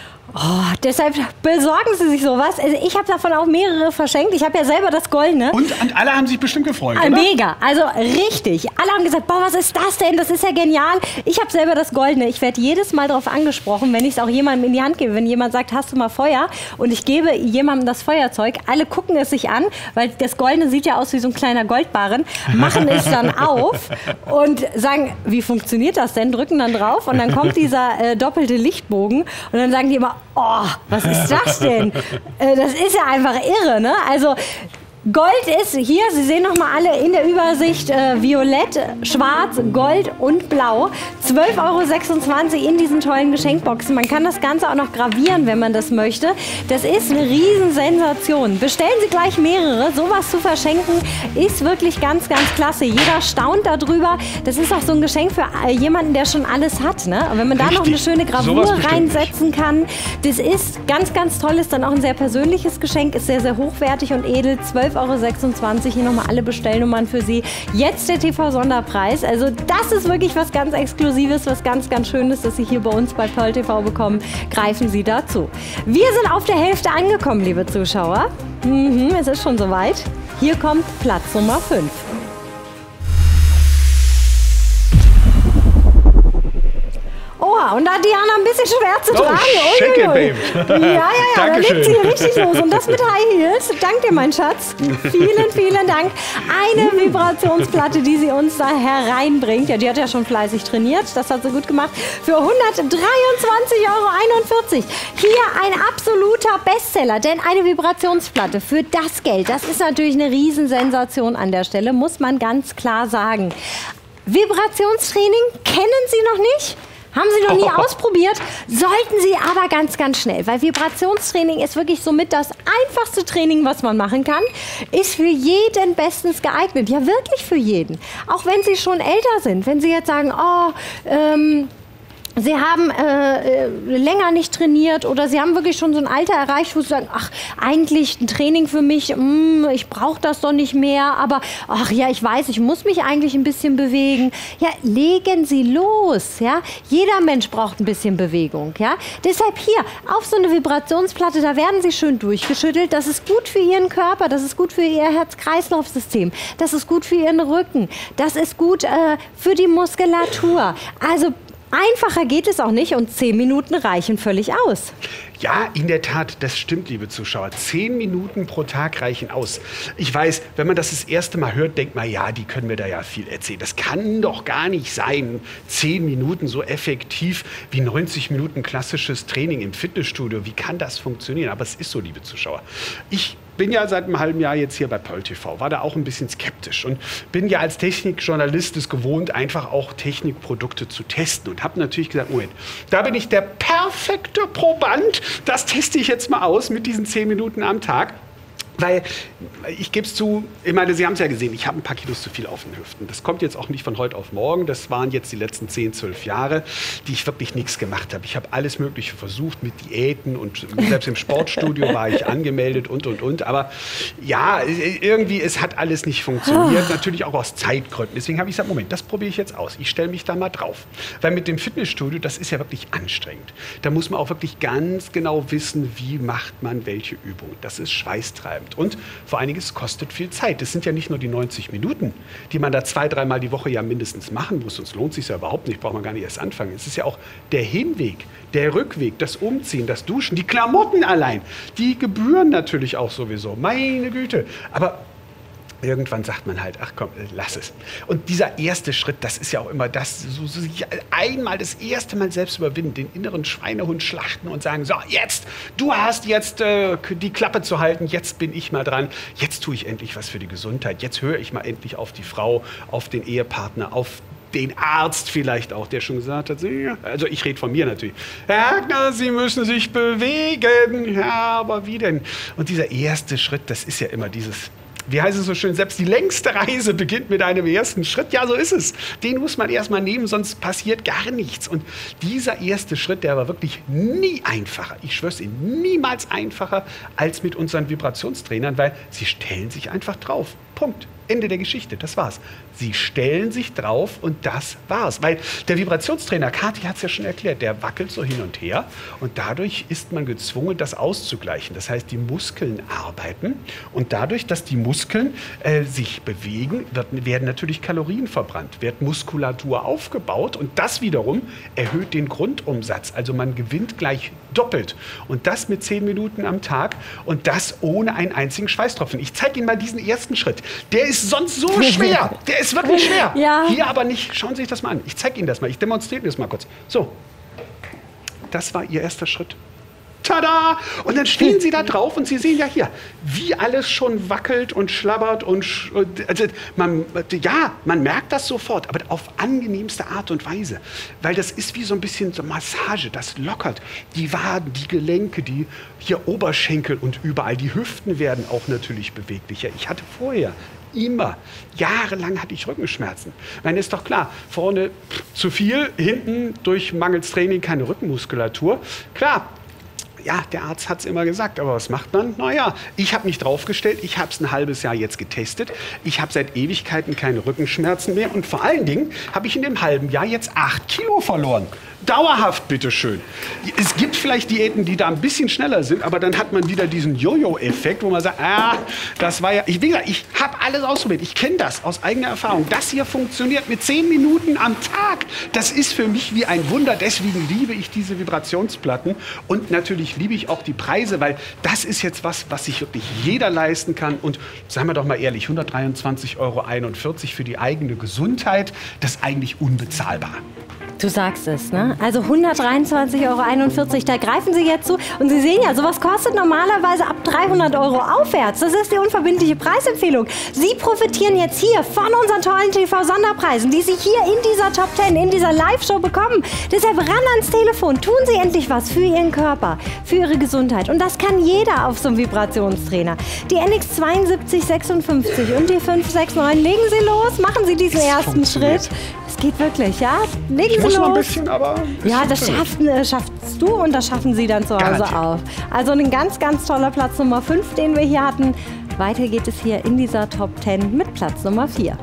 Oh, deshalb besorgen Sie sich sowas. Also ich habe davon auch mehrere verschenkt. Ich habe ja selber das Goldene. Und, und alle haben sich bestimmt gefreut, ah, oder? Mega, also richtig. Alle haben gesagt, boah, was ist das denn? Das ist ja genial. Ich habe selber das Goldene. Ich werde jedes Mal darauf angesprochen, wenn ich es auch jemandem in die Hand gebe. Wenn jemand sagt, hast du mal Feuer? Und ich gebe jemandem das Feuerzeug. Alle gucken es sich an, weil das Goldene sieht ja aus wie so ein kleiner Goldbarren. Machen es dann auf und sagen, wie funktioniert das denn? Drücken dann drauf und dann kommt dieser äh, doppelte Lichtbogen. Und dann sagen die immer, oh, was ist das denn? äh, das ist ja einfach irre, ne? Also Gold ist hier, Sie sehen noch mal alle in der Übersicht, äh, Violett, Schwarz, Gold und Blau. zwölf Euro sechsundzwanzig in diesen tollen Geschenkboxen. Man kann das Ganze auch noch gravieren, wenn man das möchte. Das ist eine Riesensensation. Bestellen Sie gleich mehrere. Sowas zu verschenken ist wirklich ganz, ganz klasse. Jeder staunt darüber. Das ist auch so ein Geschenk für jemanden, der schon alles hat. Ne? Und wenn man da Richtig. noch eine schöne Gravur reinsetzen kann, das ist ganz, ganz toll. Ist dann auch ein sehr persönliches Geschenk. Ist sehr, sehr hochwertig und edel. zwölf Euro sechsundzwanzig, hier nochmal alle Bestellnummern für Sie. Jetzt der T V-Sonderpreis. Also das ist wirklich was ganz Exklusives, was ganz, ganz Schönes, das Sie hier bei uns bei Pearl T V bekommen. Greifen Sie dazu. Wir sind auf der Hälfte angekommen, liebe Zuschauer. Mhm, es ist schon soweit. Hier kommt Platz Nummer fünf. Oh, Boah, und da hat Diana ein bisschen schwer zu Oh, tragen. shake it, Uiuiui. babe. Ja, ja, ja, da Dankeschön. legt sie hier richtig los. Und das mit High Heels. Dank dir, mein Schatz. Vielen, vielen Dank. Eine Vibrationsplatte, die sie uns da hereinbringt. Ja, die hat ja schon fleißig trainiert. Das hat sie gut gemacht. Für hundertdreiundzwanzig Euro einundvierzig. Hier ein absoluter Bestseller. Denn eine Vibrationsplatte für das Geld, das ist natürlich eine Riesensensation an der Stelle, muss man ganz klar sagen. Vibrationstraining kennen Sie noch nicht? Haben Sie noch nie oh. ausprobiert? Sollten Sie aber ganz, ganz schnell, weil Vibrationstraining ist wirklich somit das einfachste Training, was man machen kann. Ist für jeden bestens geeignet. Ja, wirklich für jeden. Auch wenn Sie schon älter sind. Wenn Sie jetzt sagen, oh, ähm... Sie haben äh, länger nicht trainiert oder Sie haben wirklich schon so ein Alter erreicht, wo Sie sagen, ach, eigentlich ein Training für mich, mh, ich brauche das doch nicht mehr, aber ach ja, ich weiß, ich muss mich eigentlich ein bisschen bewegen. Ja, legen Sie los, ja. Jeder Mensch braucht ein bisschen Bewegung, ja. Deshalb hier, auf so eine Vibrationsplatte, da werden Sie schön durchgeschüttelt. Das ist gut für Ihren Körper, das ist gut für Ihr Herz-Kreislauf-System, das ist gut für Ihren Rücken, das ist gut äh, für die Muskulatur. Also einfacher geht es auch nicht und zehn Minuten reichen völlig aus. Ja, in der Tat, das stimmt, liebe Zuschauer. Zehn Minuten pro Tag reichen aus. Ich weiß, wenn man das das erste Mal hört, denkt man, ja, die können mir da ja viel erzählen. Das kann doch gar nicht sein. Zehn Minuten so effektiv wie neunzig Minuten klassisches Training im Fitnessstudio. Wie kann das funktionieren? Aber es ist so, liebe Zuschauer. Ich bin ja seit einem halben Jahr jetzt hier bei Pearl T V, war da auch ein bisschen skeptisch und bin ja als Technikjournalist es gewohnt, einfach auch Technikprodukte zu testen und habe natürlich gesagt, Moment, da bin ich der perfekte Proband, das teste ich jetzt mal aus mit diesen zehn Minuten am Tag. Weil, ich gebe es zu, ich meine, Sie haben es ja gesehen, ich habe ein paar Kilos zu viel auf den Hüften. Das kommt jetzt auch nicht von heute auf morgen. Das waren jetzt die letzten zehn, zwölf Jahre, die ich wirklich nichts gemacht habe. Ich habe alles Mögliche versucht mit Diäten und selbst im Sportstudio war ich angemeldet und, und, und. Aber ja, irgendwie, es hat alles nicht funktioniert. Natürlich auch aus Zeitgründen. Deswegen habe ich gesagt, Moment, das probiere ich jetzt aus. Ich stelle mich da mal drauf. Weil mit dem Fitnessstudio, das ist ja wirklich anstrengend. Da muss man auch wirklich ganz genau wissen, wie macht man welche Übung. Das ist schweißtreibend. Und vor allen Dingen, es kostet viel Zeit. Es sind ja nicht nur die neunzig Minuten, die man da zwei, dreimal die Woche ja mindestens machen muss. Sonst lohnt es sich ja überhaupt nicht, braucht man gar nicht erst anfangen. Es ist ja auch der Hinweg, der Rückweg, das Umziehen, das Duschen, die Klamotten allein. Die Gebühren natürlich auch sowieso. Meine Güte. Aber irgendwann sagt man halt, ach komm, lass es. Und dieser erste Schritt, das ist ja auch immer das, so, so einmal das erste Mal selbst überwinden, den inneren Schweinehund schlachten und sagen, so jetzt, du hast jetzt äh, die Klappe zu halten, jetzt bin ich mal dran, jetzt tue ich endlich was für die Gesundheit, jetzt höre ich mal endlich auf die Frau, auf den Ehepartner, auf den Arzt vielleicht auch, der schon gesagt hat, also ich rede von mir natürlich, Herr Hackner, Sie müssen sich bewegen. Ja, aber wie denn? Und dieser erste Schritt, das ist ja immer dieses, wie heißt es so schön, selbst die längste Reise beginnt mit einem ersten Schritt. Ja, so ist es. Den muss man erst mal nehmen, sonst passiert gar nichts. Und dieser erste Schritt, der war wirklich nie einfacher. Ich schwöre es Ihnen, niemals einfacher als mit unseren Vibrationstrainern, weil sie stellen sich einfach drauf. Punkt. Ende der Geschichte, das war's. Sie stellen sich drauf und das war's. Weil der Vibrationstrainer, Kathi hat es ja schon erklärt, der wackelt so hin und her und dadurch ist man gezwungen, das auszugleichen. Das heißt, die Muskeln arbeiten und dadurch, dass die Muskeln äh, sich bewegen, wird, werden natürlich Kalorien verbrannt, wird Muskulatur aufgebaut und das wiederum erhöht den Grundumsatz. Also man gewinnt gleich doppelt und das mit zehn Minuten am Tag und das ohne einen einzigen Schweißtropfen. Ich zeige Ihnen mal diesen ersten Schritt. Der ist sonst so schwer. Der ist wirklich schwer. Ja. Hier aber nicht. Schauen Sie sich das mal an. Ich zeige Ihnen das mal. Ich demonstriere das mal kurz. So. Das war Ihr erster Schritt. Tada! Und dann stehen Sie da drauf und Sie sehen ja hier, wie alles schon wackelt und schlabbert und sch also man, ja, man merkt das sofort, aber auf angenehmste Art und Weise, weil das ist wie so ein bisschen so Massage, das lockert die Waden, die Gelenke, die hier Oberschenkel und überall, die Hüften werden auch natürlich beweglicher. Ich hatte vorher immer, jahrelang hatte ich Rückenschmerzen. Ich meine, ist doch klar, vorne zu viel, hinten durch mangels Training keine Rückenmuskulatur. Klar, ja, der Arzt hat es immer gesagt, aber was macht man? Naja, ich habe mich draufgestellt, ich habe es ein halbes Jahr jetzt getestet, ich habe seit Ewigkeiten keine Rückenschmerzen mehr und vor allen Dingen habe ich in dem halben Jahr jetzt acht Kilo verloren. Dauerhaft, bitteschön. Es gibt vielleicht Diäten, die da ein bisschen schneller sind, aber dann hat man wieder diesen Jojo-Effekt, wo man sagt, ah, das war ja... Ich, ich habe alles ausprobiert. Ich kenne das aus eigener Erfahrung. Das hier funktioniert mit zehn Minuten am Tag. Das ist für mich wie ein Wunder. Deswegen liebe ich diese Vibrationsplatten. Und natürlich liebe ich auch die Preise, weil das ist jetzt was, was sich wirklich jeder leisten kann. Und sagen wir doch mal ehrlich, hundertdreiundzwanzig Euro einundvierzig für die eigene Gesundheit, das ist eigentlich unbezahlbar. Du sagst es, ne? Also hundertdreiundzwanzig Euro einundvierzig, da greifen Sie jetzt zu. Und Sie sehen ja, sowas kostet normalerweise ab dreihundert Euro aufwärts. Das ist die unverbindliche Preisempfehlung. Sie profitieren jetzt hier von unseren tollen T V-Sonderpreisen, die Sie hier in dieser Top zehn, in dieser Live-Show bekommen. Deshalb ran ans Telefon, tun Sie endlich was für Ihren Körper, für Ihre Gesundheit. Und das kann jeder auf so einem Vibrationstrainer. Die N X zweiundsiebzig sechsundfünfzig und die fünf sechs neun, legen Sie los, machen Sie diesen ersten Schritt. Es geht wirklich, ja? Legen Sie los. Noch ein bisschen, aber ja, das schaffst, äh, schaffst du und das schaffen Sie dann zu Hause Garantiert. auf. Also ein ganz, ganz toller Platz Nummer fünf, den wir hier hatten. Weiter geht es hier in dieser Top zehn mit Platz Nummer vier.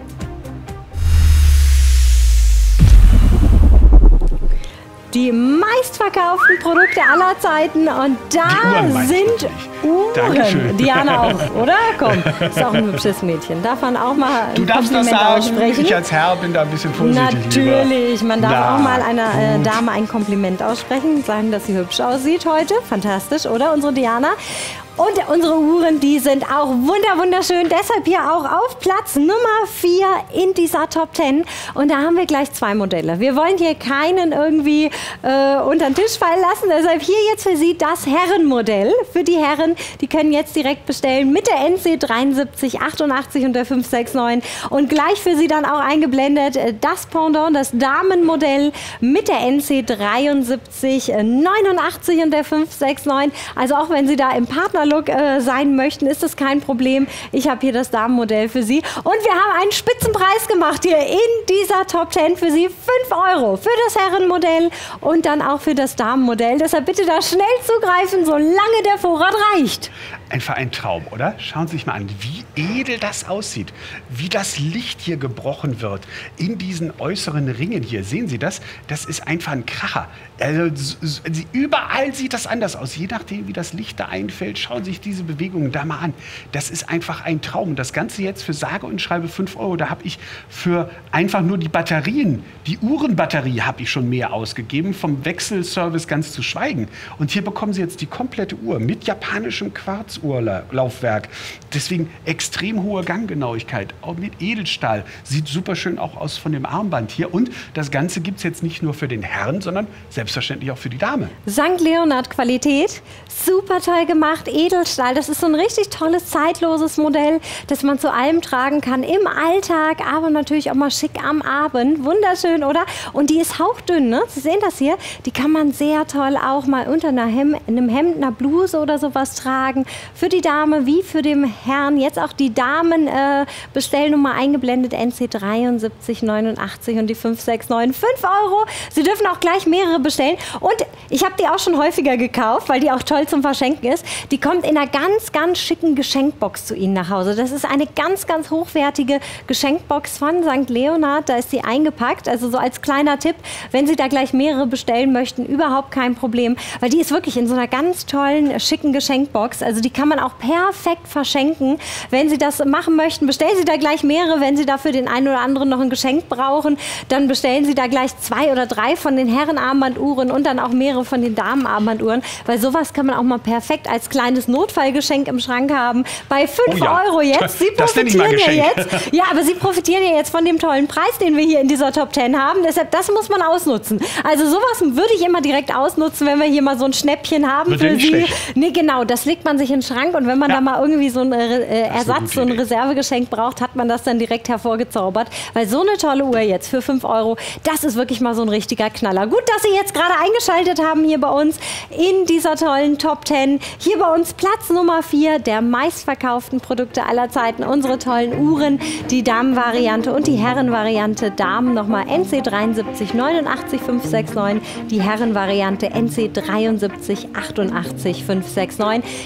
Die meistverkauften Produkte aller Zeiten und da Uhren sind Uhren. Dankeschön. Diana auch, oder? Komm, ist auch ein hübsches Mädchen. Darf man auch mal ein Du darfst das Kompliment sagen, aussprechen? ich als Herr bin da ein bisschen vorsichtig. Natürlich, man darf Na, auch mal einer äh, gut. Dame ein Kompliment aussprechen, sagen, dass sie hübsch aussieht heute. Fantastisch, oder? Unsere Diana. Und unsere Uhren, die sind auch wunder wunderschön. Deshalb hier auch auf Platz Nummer vier in dieser Top zehn. Und da haben wir gleich zwei Modelle. Wir wollen hier keinen irgendwie äh, unter den Tisch fallen lassen. Deshalb hier jetzt für Sie das Herrenmodell. Für die Herren, die können jetzt direkt bestellen mit der N C dreiundsiebzig achtundachtzig und der fünf sechs neun. Und gleich für Sie dann auch eingeblendet äh, das Pendant, das Damenmodell mit der N C dreiundsiebzig neunundachtzig und der fünf sechs neun. Also auch wenn Sie da im Partner Look äh, sein möchten, ist das kein Problem. Ich habe hier das Damenmodell für Sie. Und wir haben einen Spitzenpreis gemacht hier in dieser Top zehn für Sie. fünf Euro für das Herrenmodell und dann auch für das Damenmodell. Deshalb bitte da schnell zugreifen, solange der Vorrat reicht. Einfach ein Traum, oder? Schauen Sie sich mal an, wie edel das aussieht. Wie das Licht hier gebrochen wird in diesen äußeren Ringen hier. Sehen Sie das? Das ist einfach ein Kracher. Also, überall sieht das anders aus. Je nachdem, wie das Licht da einfällt, schauen Sie sich diese Bewegungen da mal an. Das ist einfach ein Traum. Das Ganze jetzt für sage und schreibe fünf Euro. Da habe ich für einfach nur die Batterien, die Uhrenbatterie habe ich schon mehr ausgegeben. Vom Wechselservice ganz zu schweigen. Und hier bekommen Sie jetzt die komplette Uhr mit japanischem Quarzuhrlaufwerk. Deswegen extrem hohe Ganggenauigkeit. Auch mit Edelstahl. Sieht super schön auch aus von dem Armband hier. Und das Ganze gibt es jetzt nicht nur für den Herrn, sondern selbstverständlich auch für die Dame. Sankt Leonhard Qualität, super toll gemacht, Edelstahl. Das ist so ein richtig tolles, zeitloses Modell, das man zu allem tragen kann, im Alltag, aber natürlich auch mal schick am Abend. Wunderschön, oder? Und die ist hauchdünn, ne? Sie sehen das hier? Die kann man sehr toll auch mal unter einer Hem einem Hemd, einer Bluse oder sowas tragen. Für die Dame wie für den Herrn. Jetzt auch die Damen äh, Bestellnummer eingeblendet, N C dreiundsiebzig neunundachtzig und die fünf sechs neun. fünf Euro. Sie dürfen auch gleich mehrere bestellen. Und ich habe die auch schon häufiger gekauft, weil die auch toll zum Verschenken ist. Die kommt in einer ganz, ganz schicken Geschenkbox zu Ihnen nach Hause. Das ist eine ganz, ganz hochwertige Geschenkbox von Sankt Leonhard. Da ist sie eingepackt. Also so als kleiner Tipp, wenn Sie da gleich mehrere bestellen möchten, überhaupt kein Problem. Weil die ist wirklich in so einer ganz tollen, schicken Geschenkbox. Also die kann man auch perfekt verschenken. Wenn Sie das machen möchten, bestellen Sie da gleich mehrere. Wenn Sie dafür den einen oder anderen noch ein Geschenk brauchen, dann bestellen Sie da gleich zwei oder drei von den Herrenarmbanduhren und dann auch mehrere von den Damenarmbanduhren. Weil sowas kann man auch mal perfekt als kleines Notfallgeschenk im Schrank haben. Bei fünf Oh ja. Euro jetzt. Sie Das nenne ich mal profitieren ja Geschenk. jetzt. Ja, aber Sie profitieren ja jetzt von dem tollen Preis, den wir hier in dieser Top zehn haben. Deshalb, das muss man ausnutzen. Also sowas würde ich immer direkt ausnutzen, wenn wir hier mal so ein Schnäppchen haben Wird für ja nicht Sie. schlecht. Nee, genau, das legt man sich in den Schrank und wenn man Ja. da mal irgendwie so einen äh, eine Ersatz, gute so ein Idee. Reservegeschenk braucht, hat man das dann direkt hervorgezaubert. Weil so eine tolle Uhr jetzt für fünf Euro, das ist wirklich mal so ein richtiger Knaller. Gut, dass Sie jetzt gerade eingeschaltet haben hier bei uns in dieser tollen Top zehn. Hier bei uns Platz Nummer vier der meistverkauften Produkte aller Zeiten. Unsere tollen Uhren, die Damenvariante und die Herrenvariante. Damen nochmal N C dreiundsiebzig neunundachtzig fünf sechs neun, die Herrenvariante N C dreiundsiebzig achtundachtzig fünf sechs neun. Jetzt zu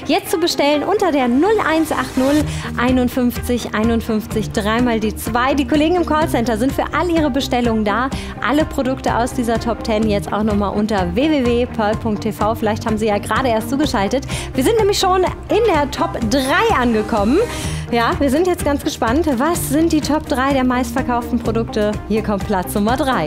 bestellen unter der null eins acht null einundfünfzig einundfünfzig dreimal die zwei. Die Kollegen im Callcenter sind für all Ihre Bestellungen da. Alle Produkte aus dieser Top zehn jetzt auch nochmal unter w w w punkt pearl punkt t v. Vielleicht haben Sie ja gerade erst zugeschaltet. Wir sind nämlich schon in der Top drei angekommen. Ja, wir sind jetzt ganz gespannt. Was sind die Top drei der meistverkauften Produkte? Hier kommt Platz Nummer drei.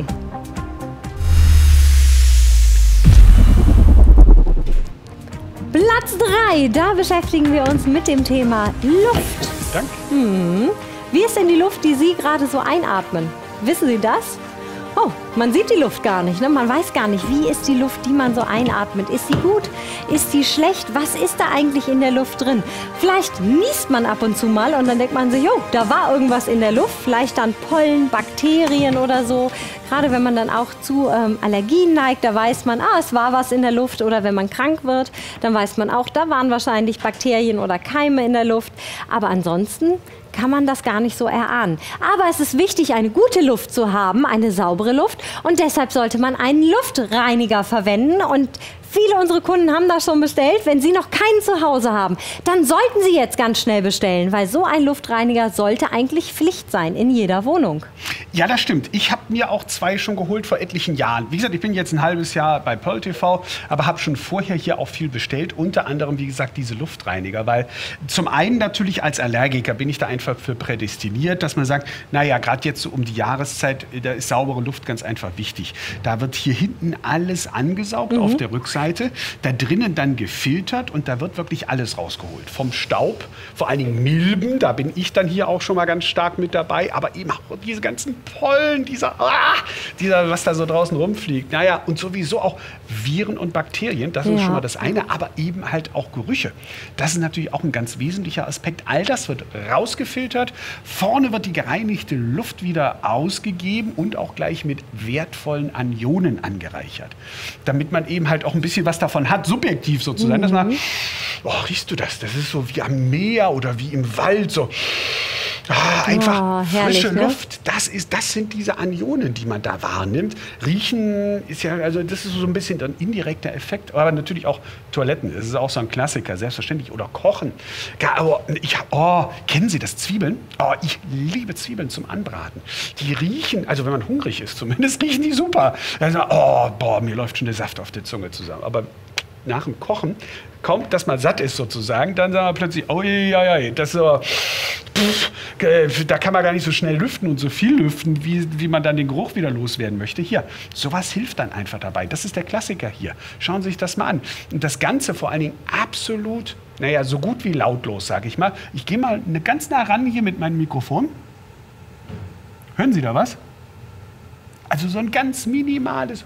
Platz drei, da beschäftigen wir uns mit dem Thema Luft. Danke. Hm. Wie ist denn die Luft, die Sie gerade so einatmen? Wissen Sie das? Oh, man sieht die Luft gar nicht, ne? Man weiß gar nicht, wie ist die Luft, die man so einatmet. Ist sie gut? Ist sie schlecht? Was ist da eigentlich in der Luft drin? Vielleicht niest man ab und zu mal und dann denkt man sich, oh, da war irgendwas in der Luft. Vielleicht dann Pollen, Bakterien oder so. Gerade wenn man dann auch zu ähm, Allergien neigt, da weiß man, ah, es war was in der Luft. Oder wenn man krank wird, dann weiß man auch, da waren wahrscheinlich Bakterien oder Keime in der Luft. Aber ansonsten kann man das gar nicht so erahnen. Aber es ist wichtig, eine gute Luft zu haben, eine saubere Luft. Und deshalb sollte man einen Luftreiniger verwenden. Und viele unserer Kunden haben das schon bestellt. Wenn Sie noch keinen zu Hause haben, dann sollten Sie jetzt ganz schnell bestellen, weil so ein Luftreiniger sollte eigentlich Pflicht sein in jeder Wohnung. Ja, das stimmt. Ich habe mir auch zwei schon geholt vor etlichen Jahren. Wie gesagt, ich bin jetzt ein halbes Jahr bei Pearl T V, aber habe schon vorher hier auch viel bestellt. Unter anderem, wie gesagt, diese Luftreiniger. Weil zum einen natürlich als Allergiker bin ich da einfach für prädestiniert, dass man sagt, naja, gerade jetzt so um die Jahreszeit, da ist saubere Luft ganz einfach wichtig. Da wird hier hinten alles angesaugt mhm. auf der Rückseite, da drinnen dann gefiltert und da wird wirklich alles rausgeholt. Vom Staub, vor allen Dingen Milben, da bin ich dann hier auch schon mal ganz stark mit dabei, aber eben auch diese ganzen Pollen, dieser, ah, dieser, was da so draußen rumfliegt. Naja, und sowieso auch Viren und Bakterien, das ist ja schon mal das eine, aber eben halt auch Gerüche. Das ist natürlich auch ein ganz wesentlicher Aspekt. All das wird rausgefiltert. Vorne wird die gereinigte Luft wieder ausgegeben und auch gleich mit wertvollen Anionen angereichert. Damit man eben halt auch ein bisschen was davon hat, subjektiv sozusagen. Mhm. Dass man, oh, riechst du das? Das ist so wie am Meer oder wie im Wald, so. Ah, einfach oh, herrlich, frische ne? Luft, das, ist, das sind diese Anionen, die man da wahrnimmt. Riechen ist ja, also das ist so ein bisschen ein indirekter Effekt, aber natürlich auch Toiletten, das ist auch so ein Klassiker, selbstverständlich. Oder Kochen. Aber ich, oh, kennen Sie das, Zwiebeln? Oh, ich liebe Zwiebeln zum Anbraten. Die riechen, also wenn man hungrig ist zumindest, riechen die super. Also, oh, boah, mir läuft schon der Saft auf der Zunge zusammen. Aber nach dem Kochen, kaum dass man satt ist sozusagen, dann sagen wir plötzlich, oh ja, ja, das so, pff, äh, da kann man gar nicht so schnell lüften und so viel lüften, wie, wie man dann den Geruch wieder loswerden möchte. Hier, sowas hilft dann einfach dabei. Das ist der Klassiker hier. Schauen Sie sich das mal an. Und das Ganze vor allen Dingen absolut, naja, so gut wie lautlos, sage ich mal. Ich gehe mal eine ganz nah ran hier mit meinem Mikrofon. Hören Sie da was? Also so ein ganz minimales.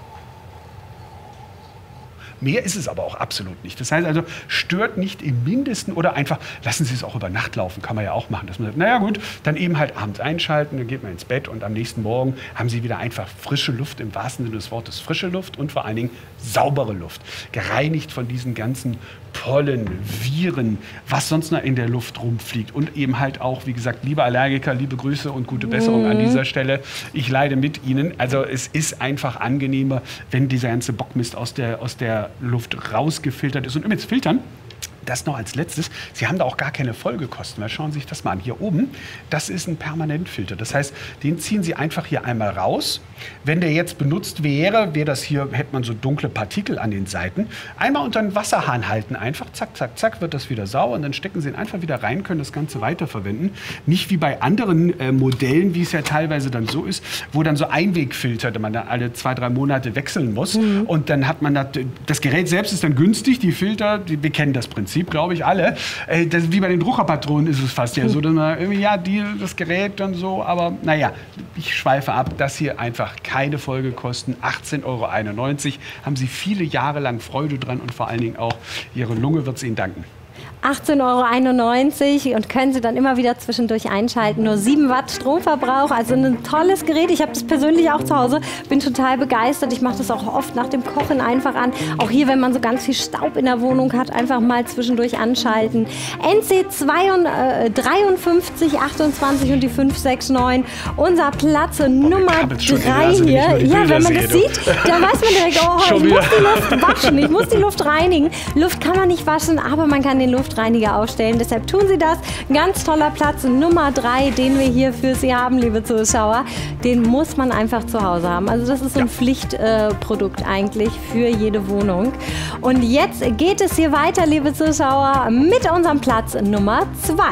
Mehr ist es aber auch absolut nicht. Das heißt also, stört nicht im Mindesten oder einfach, lassen Sie es auch über Nacht laufen, kann man ja auch machen. Dass man sagt, naja gut, dann eben halt abends einschalten, dann geht man ins Bett und am nächsten Morgen haben Sie wieder einfach frische Luft, im wahrsten Sinne des Wortes frische Luft und vor allen Dingen saubere Luft. Gereinigt von diesen ganzen Pollen, Viren, was sonst noch in der Luft rumfliegt. Und eben halt auch, wie gesagt, liebe Allergiker, liebe Grüße und gute Besserung mhm. an dieser Stelle. Ich leide mit Ihnen. Also es ist einfach angenehmer, wenn dieser ganze Bockmist aus der, aus der Luft rausgefiltert ist. Und übrigens filtern, das noch als letztes, Sie haben da auch gar keine Folgekosten, weil schauen Sie sich das mal an. Hier oben, das ist ein Permanentfilter. Das heißt, den ziehen Sie einfach hier einmal raus. Wenn der jetzt benutzt wäre, wäre das hier, hätte man so dunkle Partikel an den Seiten. Einmal unter den Wasserhahn halten, einfach zack, zack, zack, wird das wieder sauer und dann stecken Sie ihn einfach wieder rein, können das Ganze weiterverwenden. Nicht wie bei anderen äh, Modellen, wie es ja teilweise dann so ist, wo dann so Einwegfilter, die man dann alle zwei, drei Monate wechseln muss. Mhm. Und dann hat man das, das Gerät selbst ist dann günstig, die Filter, die, wir kennen das Prinzip, glaube ich, alle. Äh, das, wie bei den Druckerpatronen ist es fast ja so, dass man irgendwie, ja, die, das Gerät dann so, aber naja, ich schweife ab, das hier einfach keine Folgekosten, achtzehn Euro einundneunzig, haben Sie viele Jahre lang Freude dran und vor allen Dingen auch Ihre Lunge wird es Ihnen danken. achtzehn Euro einundneunzig und können Sie dann immer wieder zwischendurch einschalten. Nur sieben Watt Stromverbrauch, also ein tolles Gerät. Ich habe das persönlich auch zu Hause, bin total begeistert. Ich mache das auch oft nach dem Kochen einfach an. Auch hier, wenn man so ganz viel Staub in der Wohnung hat, einfach mal zwischendurch anschalten. N C dreiundfünfzig achtundzwanzig und die fünf sechs neun. Unser Platz Nummer drei hier. Ja, wenn man das sieht, dann weiß man direkt, oh, ich muss die Luft waschen, ich muss die Luft reinigen. Luft kann man nicht waschen, aber man kann den Luftreiniger aufstellen. Deshalb tun Sie das. Ganz toller Platz Nummer drei, den wir hier für Sie haben, liebe Zuschauer. Den muss man einfach zu Hause haben. Also das ist so ein ja. Pflichtprodukt äh, eigentlich für jede Wohnung. Und jetzt geht es hier weiter, liebe Zuschauer, mit unserem Platz Nummer zwei.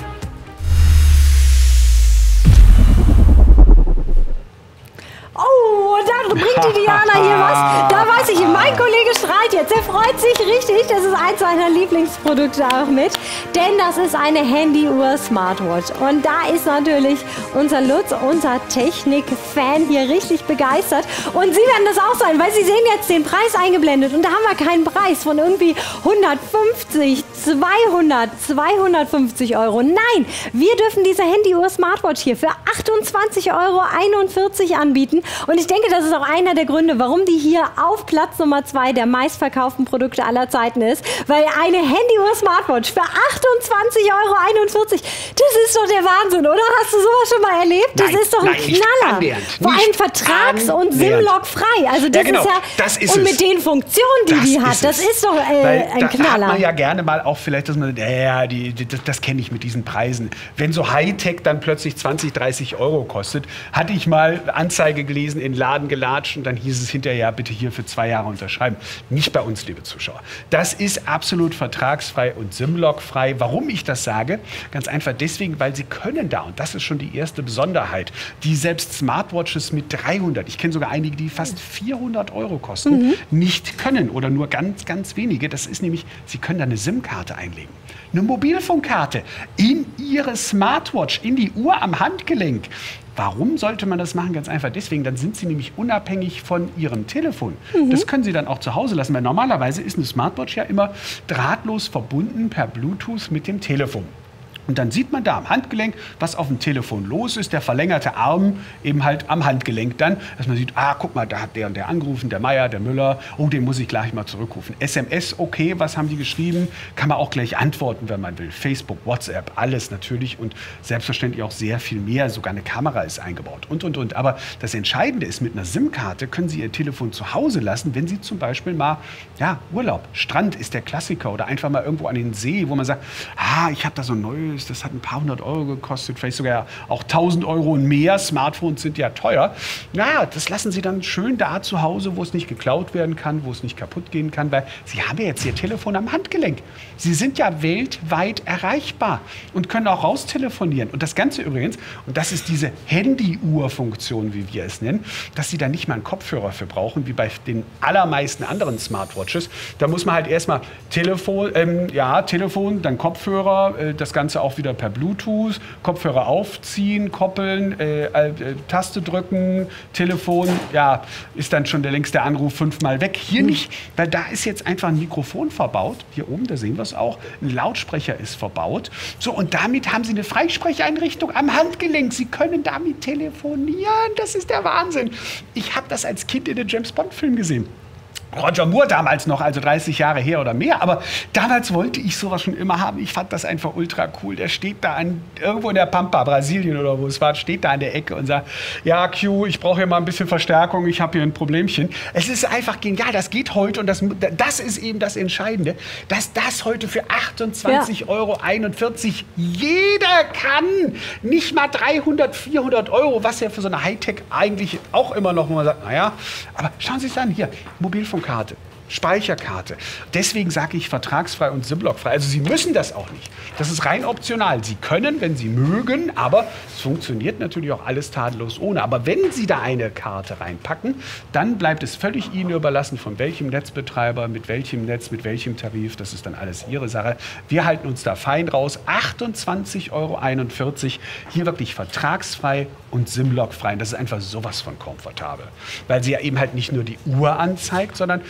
Oh, da bringt die Diana hier was. Da weiß ich, mein Kollege schreit jetzt. Er freut sich richtig. Das ist eins seiner Lieblingsprodukte auch mit. Denn das ist eine Handyuhr Smartwatch. Und da ist natürlich unser Lutz, unser Technik-Fan hier richtig begeistert. Und Sie werden das auch sein, weil Sie sehen jetzt den Preis eingeblendet. Und da haben wir keinen Preis von irgendwie hundertfünfzig, zweihundert, zweihundertfünfzig Euro. Nein, wir dürfen diese Handyuhr Smartwatch hier für achtundzwanzig Euro einundvierzig anbieten. Und ich denke, das ist auch einer der Gründe, warum die hier auf Platz Nummer zwei der meistverkauften Produkte aller Zeiten ist. Weil eine Handyuhr Smartwatch für achtundzwanzig Euro einundvierzig, das ist doch der Wahnsinn, oder? Hast du sowas schon mal erlebt? Das nein, ist doch ein nein, Knaller. Vor allem vertrags- und SIM-Log-frei. Also das ja, genau, ist ja, das ist und es. mit den Funktionen, die das die hat, ist das es. ist doch äh, Weil ein da, Knaller. Da hat man ja gerne mal auch vielleicht, dass man, ja, die, die, das, das kenne ich mit diesen Preisen. Wenn so Hightech dann plötzlich zwanzig, dreißig Euro kostet, hatte ich mal Anzeige gelesen, in den Laden gelatscht und dann hieß es hinterher, bitte hier für zwei Jahre unterschreiben. Nicht bei uns, liebe Zuschauer. Das ist absolut vertragsfrei und SIM-Log-frei. Warum ich das sage? Ganz einfach deswegen, weil sie können da, und das ist schon die erste Besonderheit, die selbst Smartwatches mit dreihundert, ich kenne sogar einige, die fast vierhundert Euro kosten, mhm. nicht können oder nur ganz, ganz wenige. Das ist nämlich, sie können da eine SIM-Karte einlegen. Eine Mobilfunkkarte in Ihre Smartwatch, in die Uhr am Handgelenk. Warum sollte man das machen? Ganz einfach deswegen, dann sind Sie nämlich unabhängig von Ihrem Telefon. Mhm. Das können Sie dann auch zu Hause lassen, weil normalerweise ist eine Smartwatch ja immer drahtlos verbunden per Bluetooth mit dem Telefon. Und dann sieht man da am Handgelenk, was auf dem Telefon los ist. Der verlängerte Arm eben halt am Handgelenk dann. Dass man sieht, ah, guck mal, da hat der und der angerufen, der Meier, der Müller. Oh, den muss ich gleich mal zurückrufen. S M S, okay, was haben die geschrieben? Kann man auch gleich antworten, wenn man will. Facebook, WhatsApp, alles natürlich. Und selbstverständlich auch sehr viel mehr. Sogar eine Kamera ist eingebaut und, und, und. Aber das Entscheidende ist, mit einer SIM-Karte können Sie Ihr Telefon zu Hause lassen, wenn Sie zum Beispiel mal, ja, Urlaub, Strand ist der Klassiker. Oder einfach mal irgendwo an den See, wo man sagt, ah, ich habe da so ein neues, das hat ein paar hundert Euro gekostet, vielleicht sogar auch tausend Euro und mehr. Smartphones sind ja teuer. Naja, das lassen Sie dann schön da zu Hause, wo es nicht geklaut werden kann, wo es nicht kaputt gehen kann, weil Sie haben ja jetzt Ihr Telefon am Handgelenk. Sie sind ja weltweit erreichbar und können auch raustelefonieren. Und das Ganze übrigens, und das ist diese Handy-Uhr-Funktion, wie wir es nennen, dass Sie da nicht mal einen Kopfhörer für brauchen, wie bei den allermeisten anderen Smartwatches. Da muss man halt erstmal Telefon, ähm, ja, Telefon, dann Kopfhörer, äh, das Ganze auch wieder per Bluetooth, Kopfhörer aufziehen, koppeln, äh, äh, Taste drücken, Telefon, ja, ist dann schon der längste Anruf fünfmal weg. Hier nicht, weil da ist jetzt einfach ein Mikrofon verbaut. Hier oben, da sehen wir es auch, ein Lautsprecher ist verbaut. So, und damit haben Sie eine Freisprecheinrichtung am Handgelenk. Sie können damit telefonieren. Das ist der Wahnsinn. Ich habe das als Kind in den James-Bond-Film gesehen. Roger Moore damals noch, also dreißig Jahre her oder mehr. Aber damals wollte ich sowas schon immer haben. Ich fand das einfach ultra cool. Der steht da an, irgendwo in der Pampa, Brasilien oder wo es war, steht da an der Ecke und sagt, ja, Q, ich brauche hier mal ein bisschen Verstärkung, ich habe hier ein Problemchen. Es ist einfach genial, das geht heute und das, das ist eben das Entscheidende, dass das heute für achtundzwanzig Euro einundvierzig jeder kann. Nicht mal dreihundert, vierhundert Euro, was ja für so eine Hightech eigentlich auch immer noch, wo man sagt, naja, aber schauen Sie es an, hier, Mobilfunk. Karte, Speicherkarte. Deswegen sage ich vertragsfrei und SIM-Log-frei. Also Sie müssen das auch nicht. Das ist rein optional. Sie können, wenn Sie mögen, aber es funktioniert natürlich auch alles tadellos ohne. Aber wenn Sie da eine Karte reinpacken, dann bleibt es völlig Ihnen überlassen, von welchem Netzbetreiber, mit welchem Netz, mit welchem Tarif. Das ist dann alles Ihre Sache. Wir halten uns da fein raus. achtundzwanzig Euro einundvierzig. Hier wirklich vertragsfrei und SIM-Log-frei. Das ist einfach sowas von komfortabel. Weil sie ja eben halt nicht nur die Uhr anzeigt, sondern das Telefon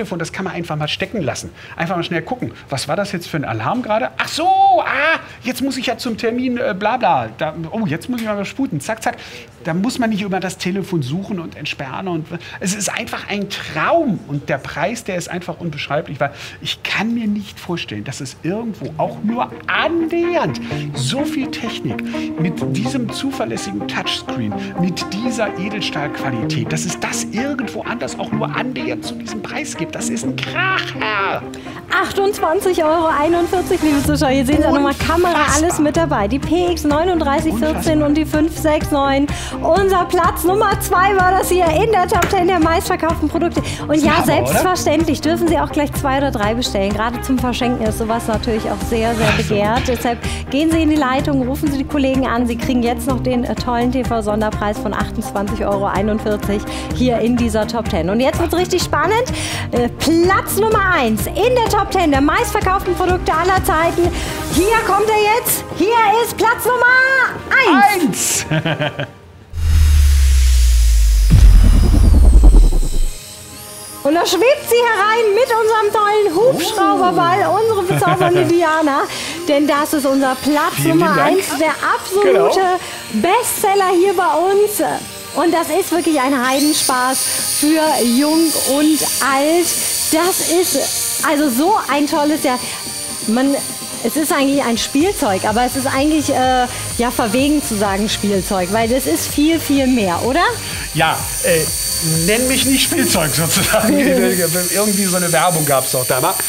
Telefon, das kann man einfach mal stecken lassen. Einfach mal schnell gucken, was war das jetzt für ein Alarm gerade? Ach so, ah, jetzt muss ich ja zum Termin, äh, bla bla. Da, oh, jetzt muss ich mal sputen, zack, zack. Da muss man nicht über das Telefon suchen und entsperren. Und, es ist einfach ein Traum. Und der Preis, der ist einfach unbeschreiblich, weil ich kann mir nicht vorstellen, dass es irgendwo auch nur annähernd so viel Technik mit diesem zuverlässigen Touchscreen, mit dieser Edelstahlqualität, dass es das irgendwo anders auch nur annähernd zu diesem Preis gibt. Das ist ein Kracher. achtundzwanzig Euro einundvierzig, liebe Zuschauer. Hier sehen Sie auch nochmal Kamera, alles mit dabei. Die P X neununddreißig vierzehn und die fünf sechs neun. Unser Platz Nummer zwei war das hier in der Top zehn der meistverkauften Produkte. Und ja, Hammer, selbstverständlich oder? Dürfen Sie auch gleich zwei oder drei bestellen. Gerade zum Verschenken ist sowas natürlich auch sehr, sehr begehrt. Deshalb gehen Sie in die Leitung, rufen Sie die Kollegen an. Sie kriegen jetzt noch den äh, tollen T V-Sonderpreis von achtundzwanzig Euro einundvierzig hier in dieser Top zehn. Und jetzt wird es richtig spannend. Äh, Platz Nummer eins in der Top zehn der meistverkauften Produkte aller Zeiten. Hier kommt er jetzt. Hier ist Platz Nummer eins. Und da schwebt sie herein mit unserem tollen Hubschrauberball, unsere bezaubernde Diana. Denn das ist unser Platz Vielen Nummer eins, der absolute genau. Bestseller hier bei uns. Und das ist wirklich ein Heidenspaß für Jung und Alt. Das ist also so ein tolles, ja, man... Es ist eigentlich ein Spielzeug, aber es ist eigentlich äh, ja, verwegen zu sagen Spielzeug, weil das ist viel, viel mehr, oder? Ja, äh, nenn mich nicht Spielzeug sozusagen. Irgendwie so eine Werbung gab es doch da mal.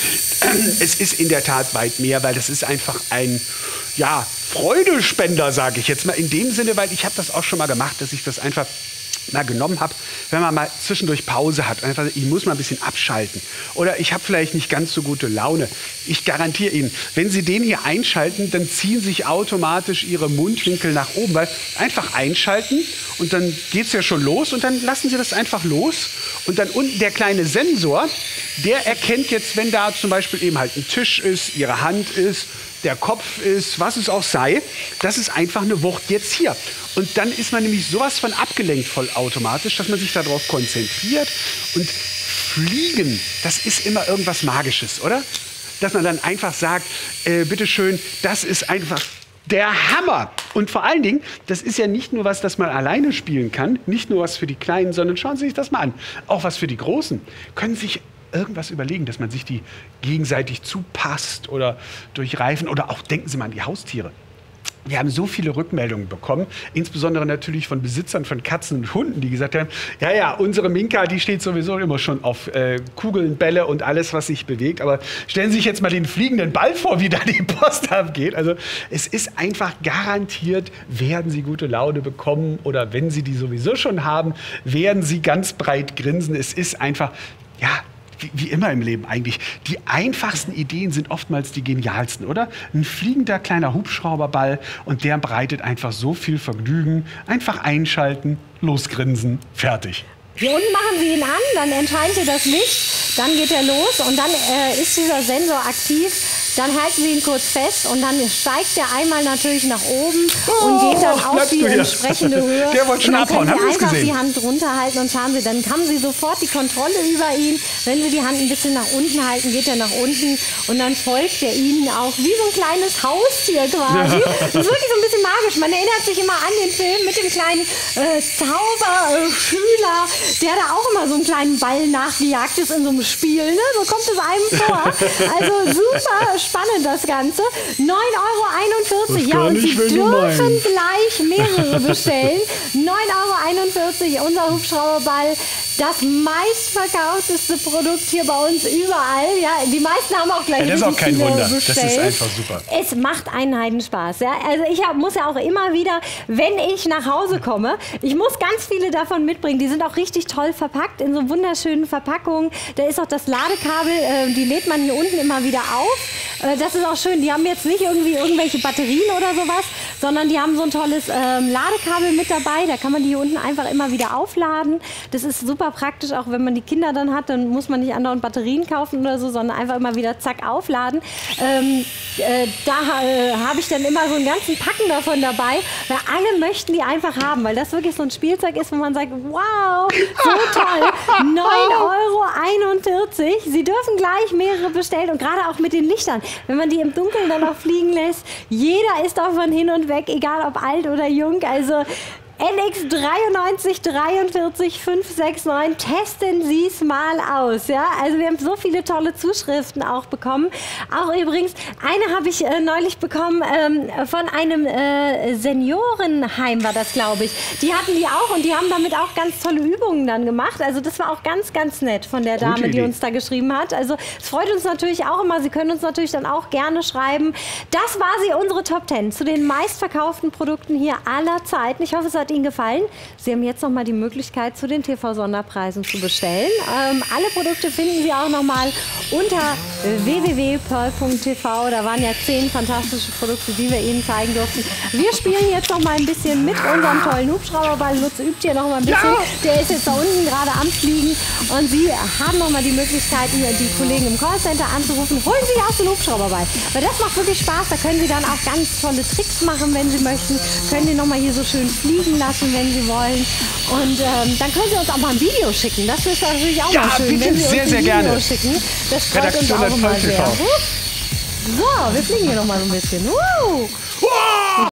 Es ist in der Tat weit mehr, weil das ist einfach ein ja, Freudespender, sage ich jetzt mal in dem Sinne, weil ich habe das auch schon mal gemacht, dass ich das einfach mal genommen habe, wenn man mal zwischendurch Pause hat. Einfach, ich muss mal ein bisschen abschalten. Oder ich habe vielleicht nicht ganz so gute Laune. Ich garantiere Ihnen, wenn Sie den hier einschalten, dann ziehen sich automatisch Ihre Mundwinkel nach oben. Weil einfach einschalten und dann geht es ja schon los und dann lassen Sie das einfach los. Und dann unten der kleine Sensor, der erkennt jetzt, wenn da zum Beispiel eben halt ein Tisch ist, Ihre Hand ist, der Kopf ist, was es auch sei, das ist einfach eine Wucht jetzt hier. Und dann ist man nämlich sowas von abgelenkt vollautomatisch, dass man sich darauf konzentriert. Und Fliegen, das ist immer irgendwas Magisches, oder? Dass man dann einfach sagt, äh, bitteschön, das ist einfach der Hammer. Und vor allen Dingen, das ist ja nicht nur was, das man alleine spielen kann, nicht nur was für die Kleinen, sondern schauen Sie sich das mal an. Auch was für die Großen. Können sich irgendwas überlegen, dass man sich die gegenseitig zupasst oder durchreifen oder auch denken Sie mal an die Haustiere. Wir haben so viele Rückmeldungen bekommen, insbesondere natürlich von Besitzern von Katzen und Hunden, die gesagt haben, ja, ja, unsere Minka, die steht sowieso immer schon auf äh, Kugeln, Bälle und alles, was sich bewegt. Aber stellen Sie sich jetzt mal den fliegenden Ball vor, wie da die Post abgeht. Also es ist einfach garantiert, werden Sie gute Laune bekommen oder wenn Sie die sowieso schon haben, werden Sie ganz breit grinsen. Es ist einfach, ja, Wie, wie immer im Leben eigentlich. Die einfachsten Ideen sind oftmals die genialsten, oder? Ein fliegender kleiner Hubschrauberball und der bereitet einfach so viel Vergnügen. Einfach einschalten, losgrinsen, fertig. Hier unten machen Sie ihn an, dann entscheiden Sie das Licht, dann geht er los und dann äh, ist dieser Sensor aktiv. Dann halten Sie ihn kurz fest und dann steigt er einmal natürlich nach oben oh, und geht dann auf die entsprechende Höhe. Der wollte schon abhauen, haben Sie es gesehen? Einfach die Hand runterhalten und schauen Sie, dann haben Sie sofort die Kontrolle über ihn. Wenn Sie die Hand ein bisschen nach unten halten, geht er nach unten und dann folgt er Ihnen auch wie so ein kleines Haustier quasi. Ja. Das ist wirklich so ein bisschen magisch. Man erinnert sich immer an den Film mit dem kleinen äh, Zauberschüler, äh, der da auch immer so einen kleinen Ball nachgejagt ist in so einem Spiel. Ne? So kommt es einem vor. Also super spannend das Ganze. neun Euro einundvierzig. Ja, und Sie dürfen gleich mehrere bestellen. neun Euro einundvierzig, unser Hubschrauberball. Das meistverkaufteste Produkt hier bei uns überall. Ja, die meisten haben auch gleich ja, das ist auch kein viele Wunder. bestellt. Das ist einfach super. Es macht einen Heidenspaß. Ja? Also ich hab, muss ja auch immer wieder, wenn ich nach Hause komme, ich muss ganz viele davon mitbringen. Die sind auch richtig toll verpackt in so wunderschönen Verpackungen. Da ist auch das Ladekabel, äh, die lädt man hier unten immer wieder auf. Äh, das ist auch schön. Die haben jetzt nicht irgendwie irgendwelche Batterien oder sowas, sondern die haben so ein tolles ähm, Ladekabel mit dabei. Da kann man die hier unten einfach immer wieder aufladen. Das ist super praktisch, auch wenn man die Kinder dann hat, dann muss man nicht andauernd Batterien kaufen oder so, sondern einfach immer wieder zack aufladen. Ähm, äh, da äh, habe ich dann immer so einen ganzen Packen davon dabei, weil alle möchten die einfach haben, weil das wirklich so ein Spielzeug ist, wo man sagt, wow, so toll, neun Euro einundvierzig. Sie dürfen gleich mehrere bestellen und gerade auch mit den Lichtern, wenn man die im Dunkeln dann auch fliegen lässt, jeder ist davon hin und weg, egal ob alt oder jung, also N X dreiundneunzig dreiundvierzig fünf sechs neun, testen Sie es mal aus. Ja? Also wir haben so viele tolle Zuschriften auch bekommen. Auch übrigens, eine habe ich äh, neulich bekommen ähm, von einem äh, Seniorenheim war das, glaube ich. Die hatten die auch und die haben damit auch ganz tolle Übungen dann gemacht. Also das war auch ganz, ganz nett von der Dame, die uns da geschrieben hat. Also es freut uns natürlich auch immer. Sie können uns natürlich dann auch gerne schreiben. Das war sie, unsere Top zehn zu den meistverkauften Produkten hier aller Zeiten. Ich hoffe, es hat Ihnen gefallen. Sie haben jetzt noch mal die Möglichkeit, zu den T V-Sonderpreisen zu bestellen. Ähm, alle Produkte finden Sie auch noch mal unter w w w punkt pearl punkt t v. Da waren ja zehn fantastische Produkte, die wir Ihnen zeigen durften. Wir spielen jetzt noch mal ein bisschen mit unserem tollen Hubschrauberball. Lutz übt hier noch mal ein bisschen. Der ist jetzt da unten gerade am Fliegen. Und Sie haben noch mal die Möglichkeit, die Kollegen im Callcenter anzurufen. Holen Sie auch den Hubschrauberball. Weil das macht wirklich Spaß. Da können Sie dann auch ganz tolle Tricks machen, wenn Sie möchten. Können Sie noch mal hier so schön fliegen lassen, wenn Sie wollen. Und ähm, dann können Sie uns auch mal ein Video schicken. Das ist natürlich auch ja, mal schön, bitte, wenn Sie sehr, uns ein sehr Video gerne. schicken. Das freut uns Redaktion auch immer T V. sehr. So, wir fliegen hier noch mal so ein bisschen. Uh. Wow!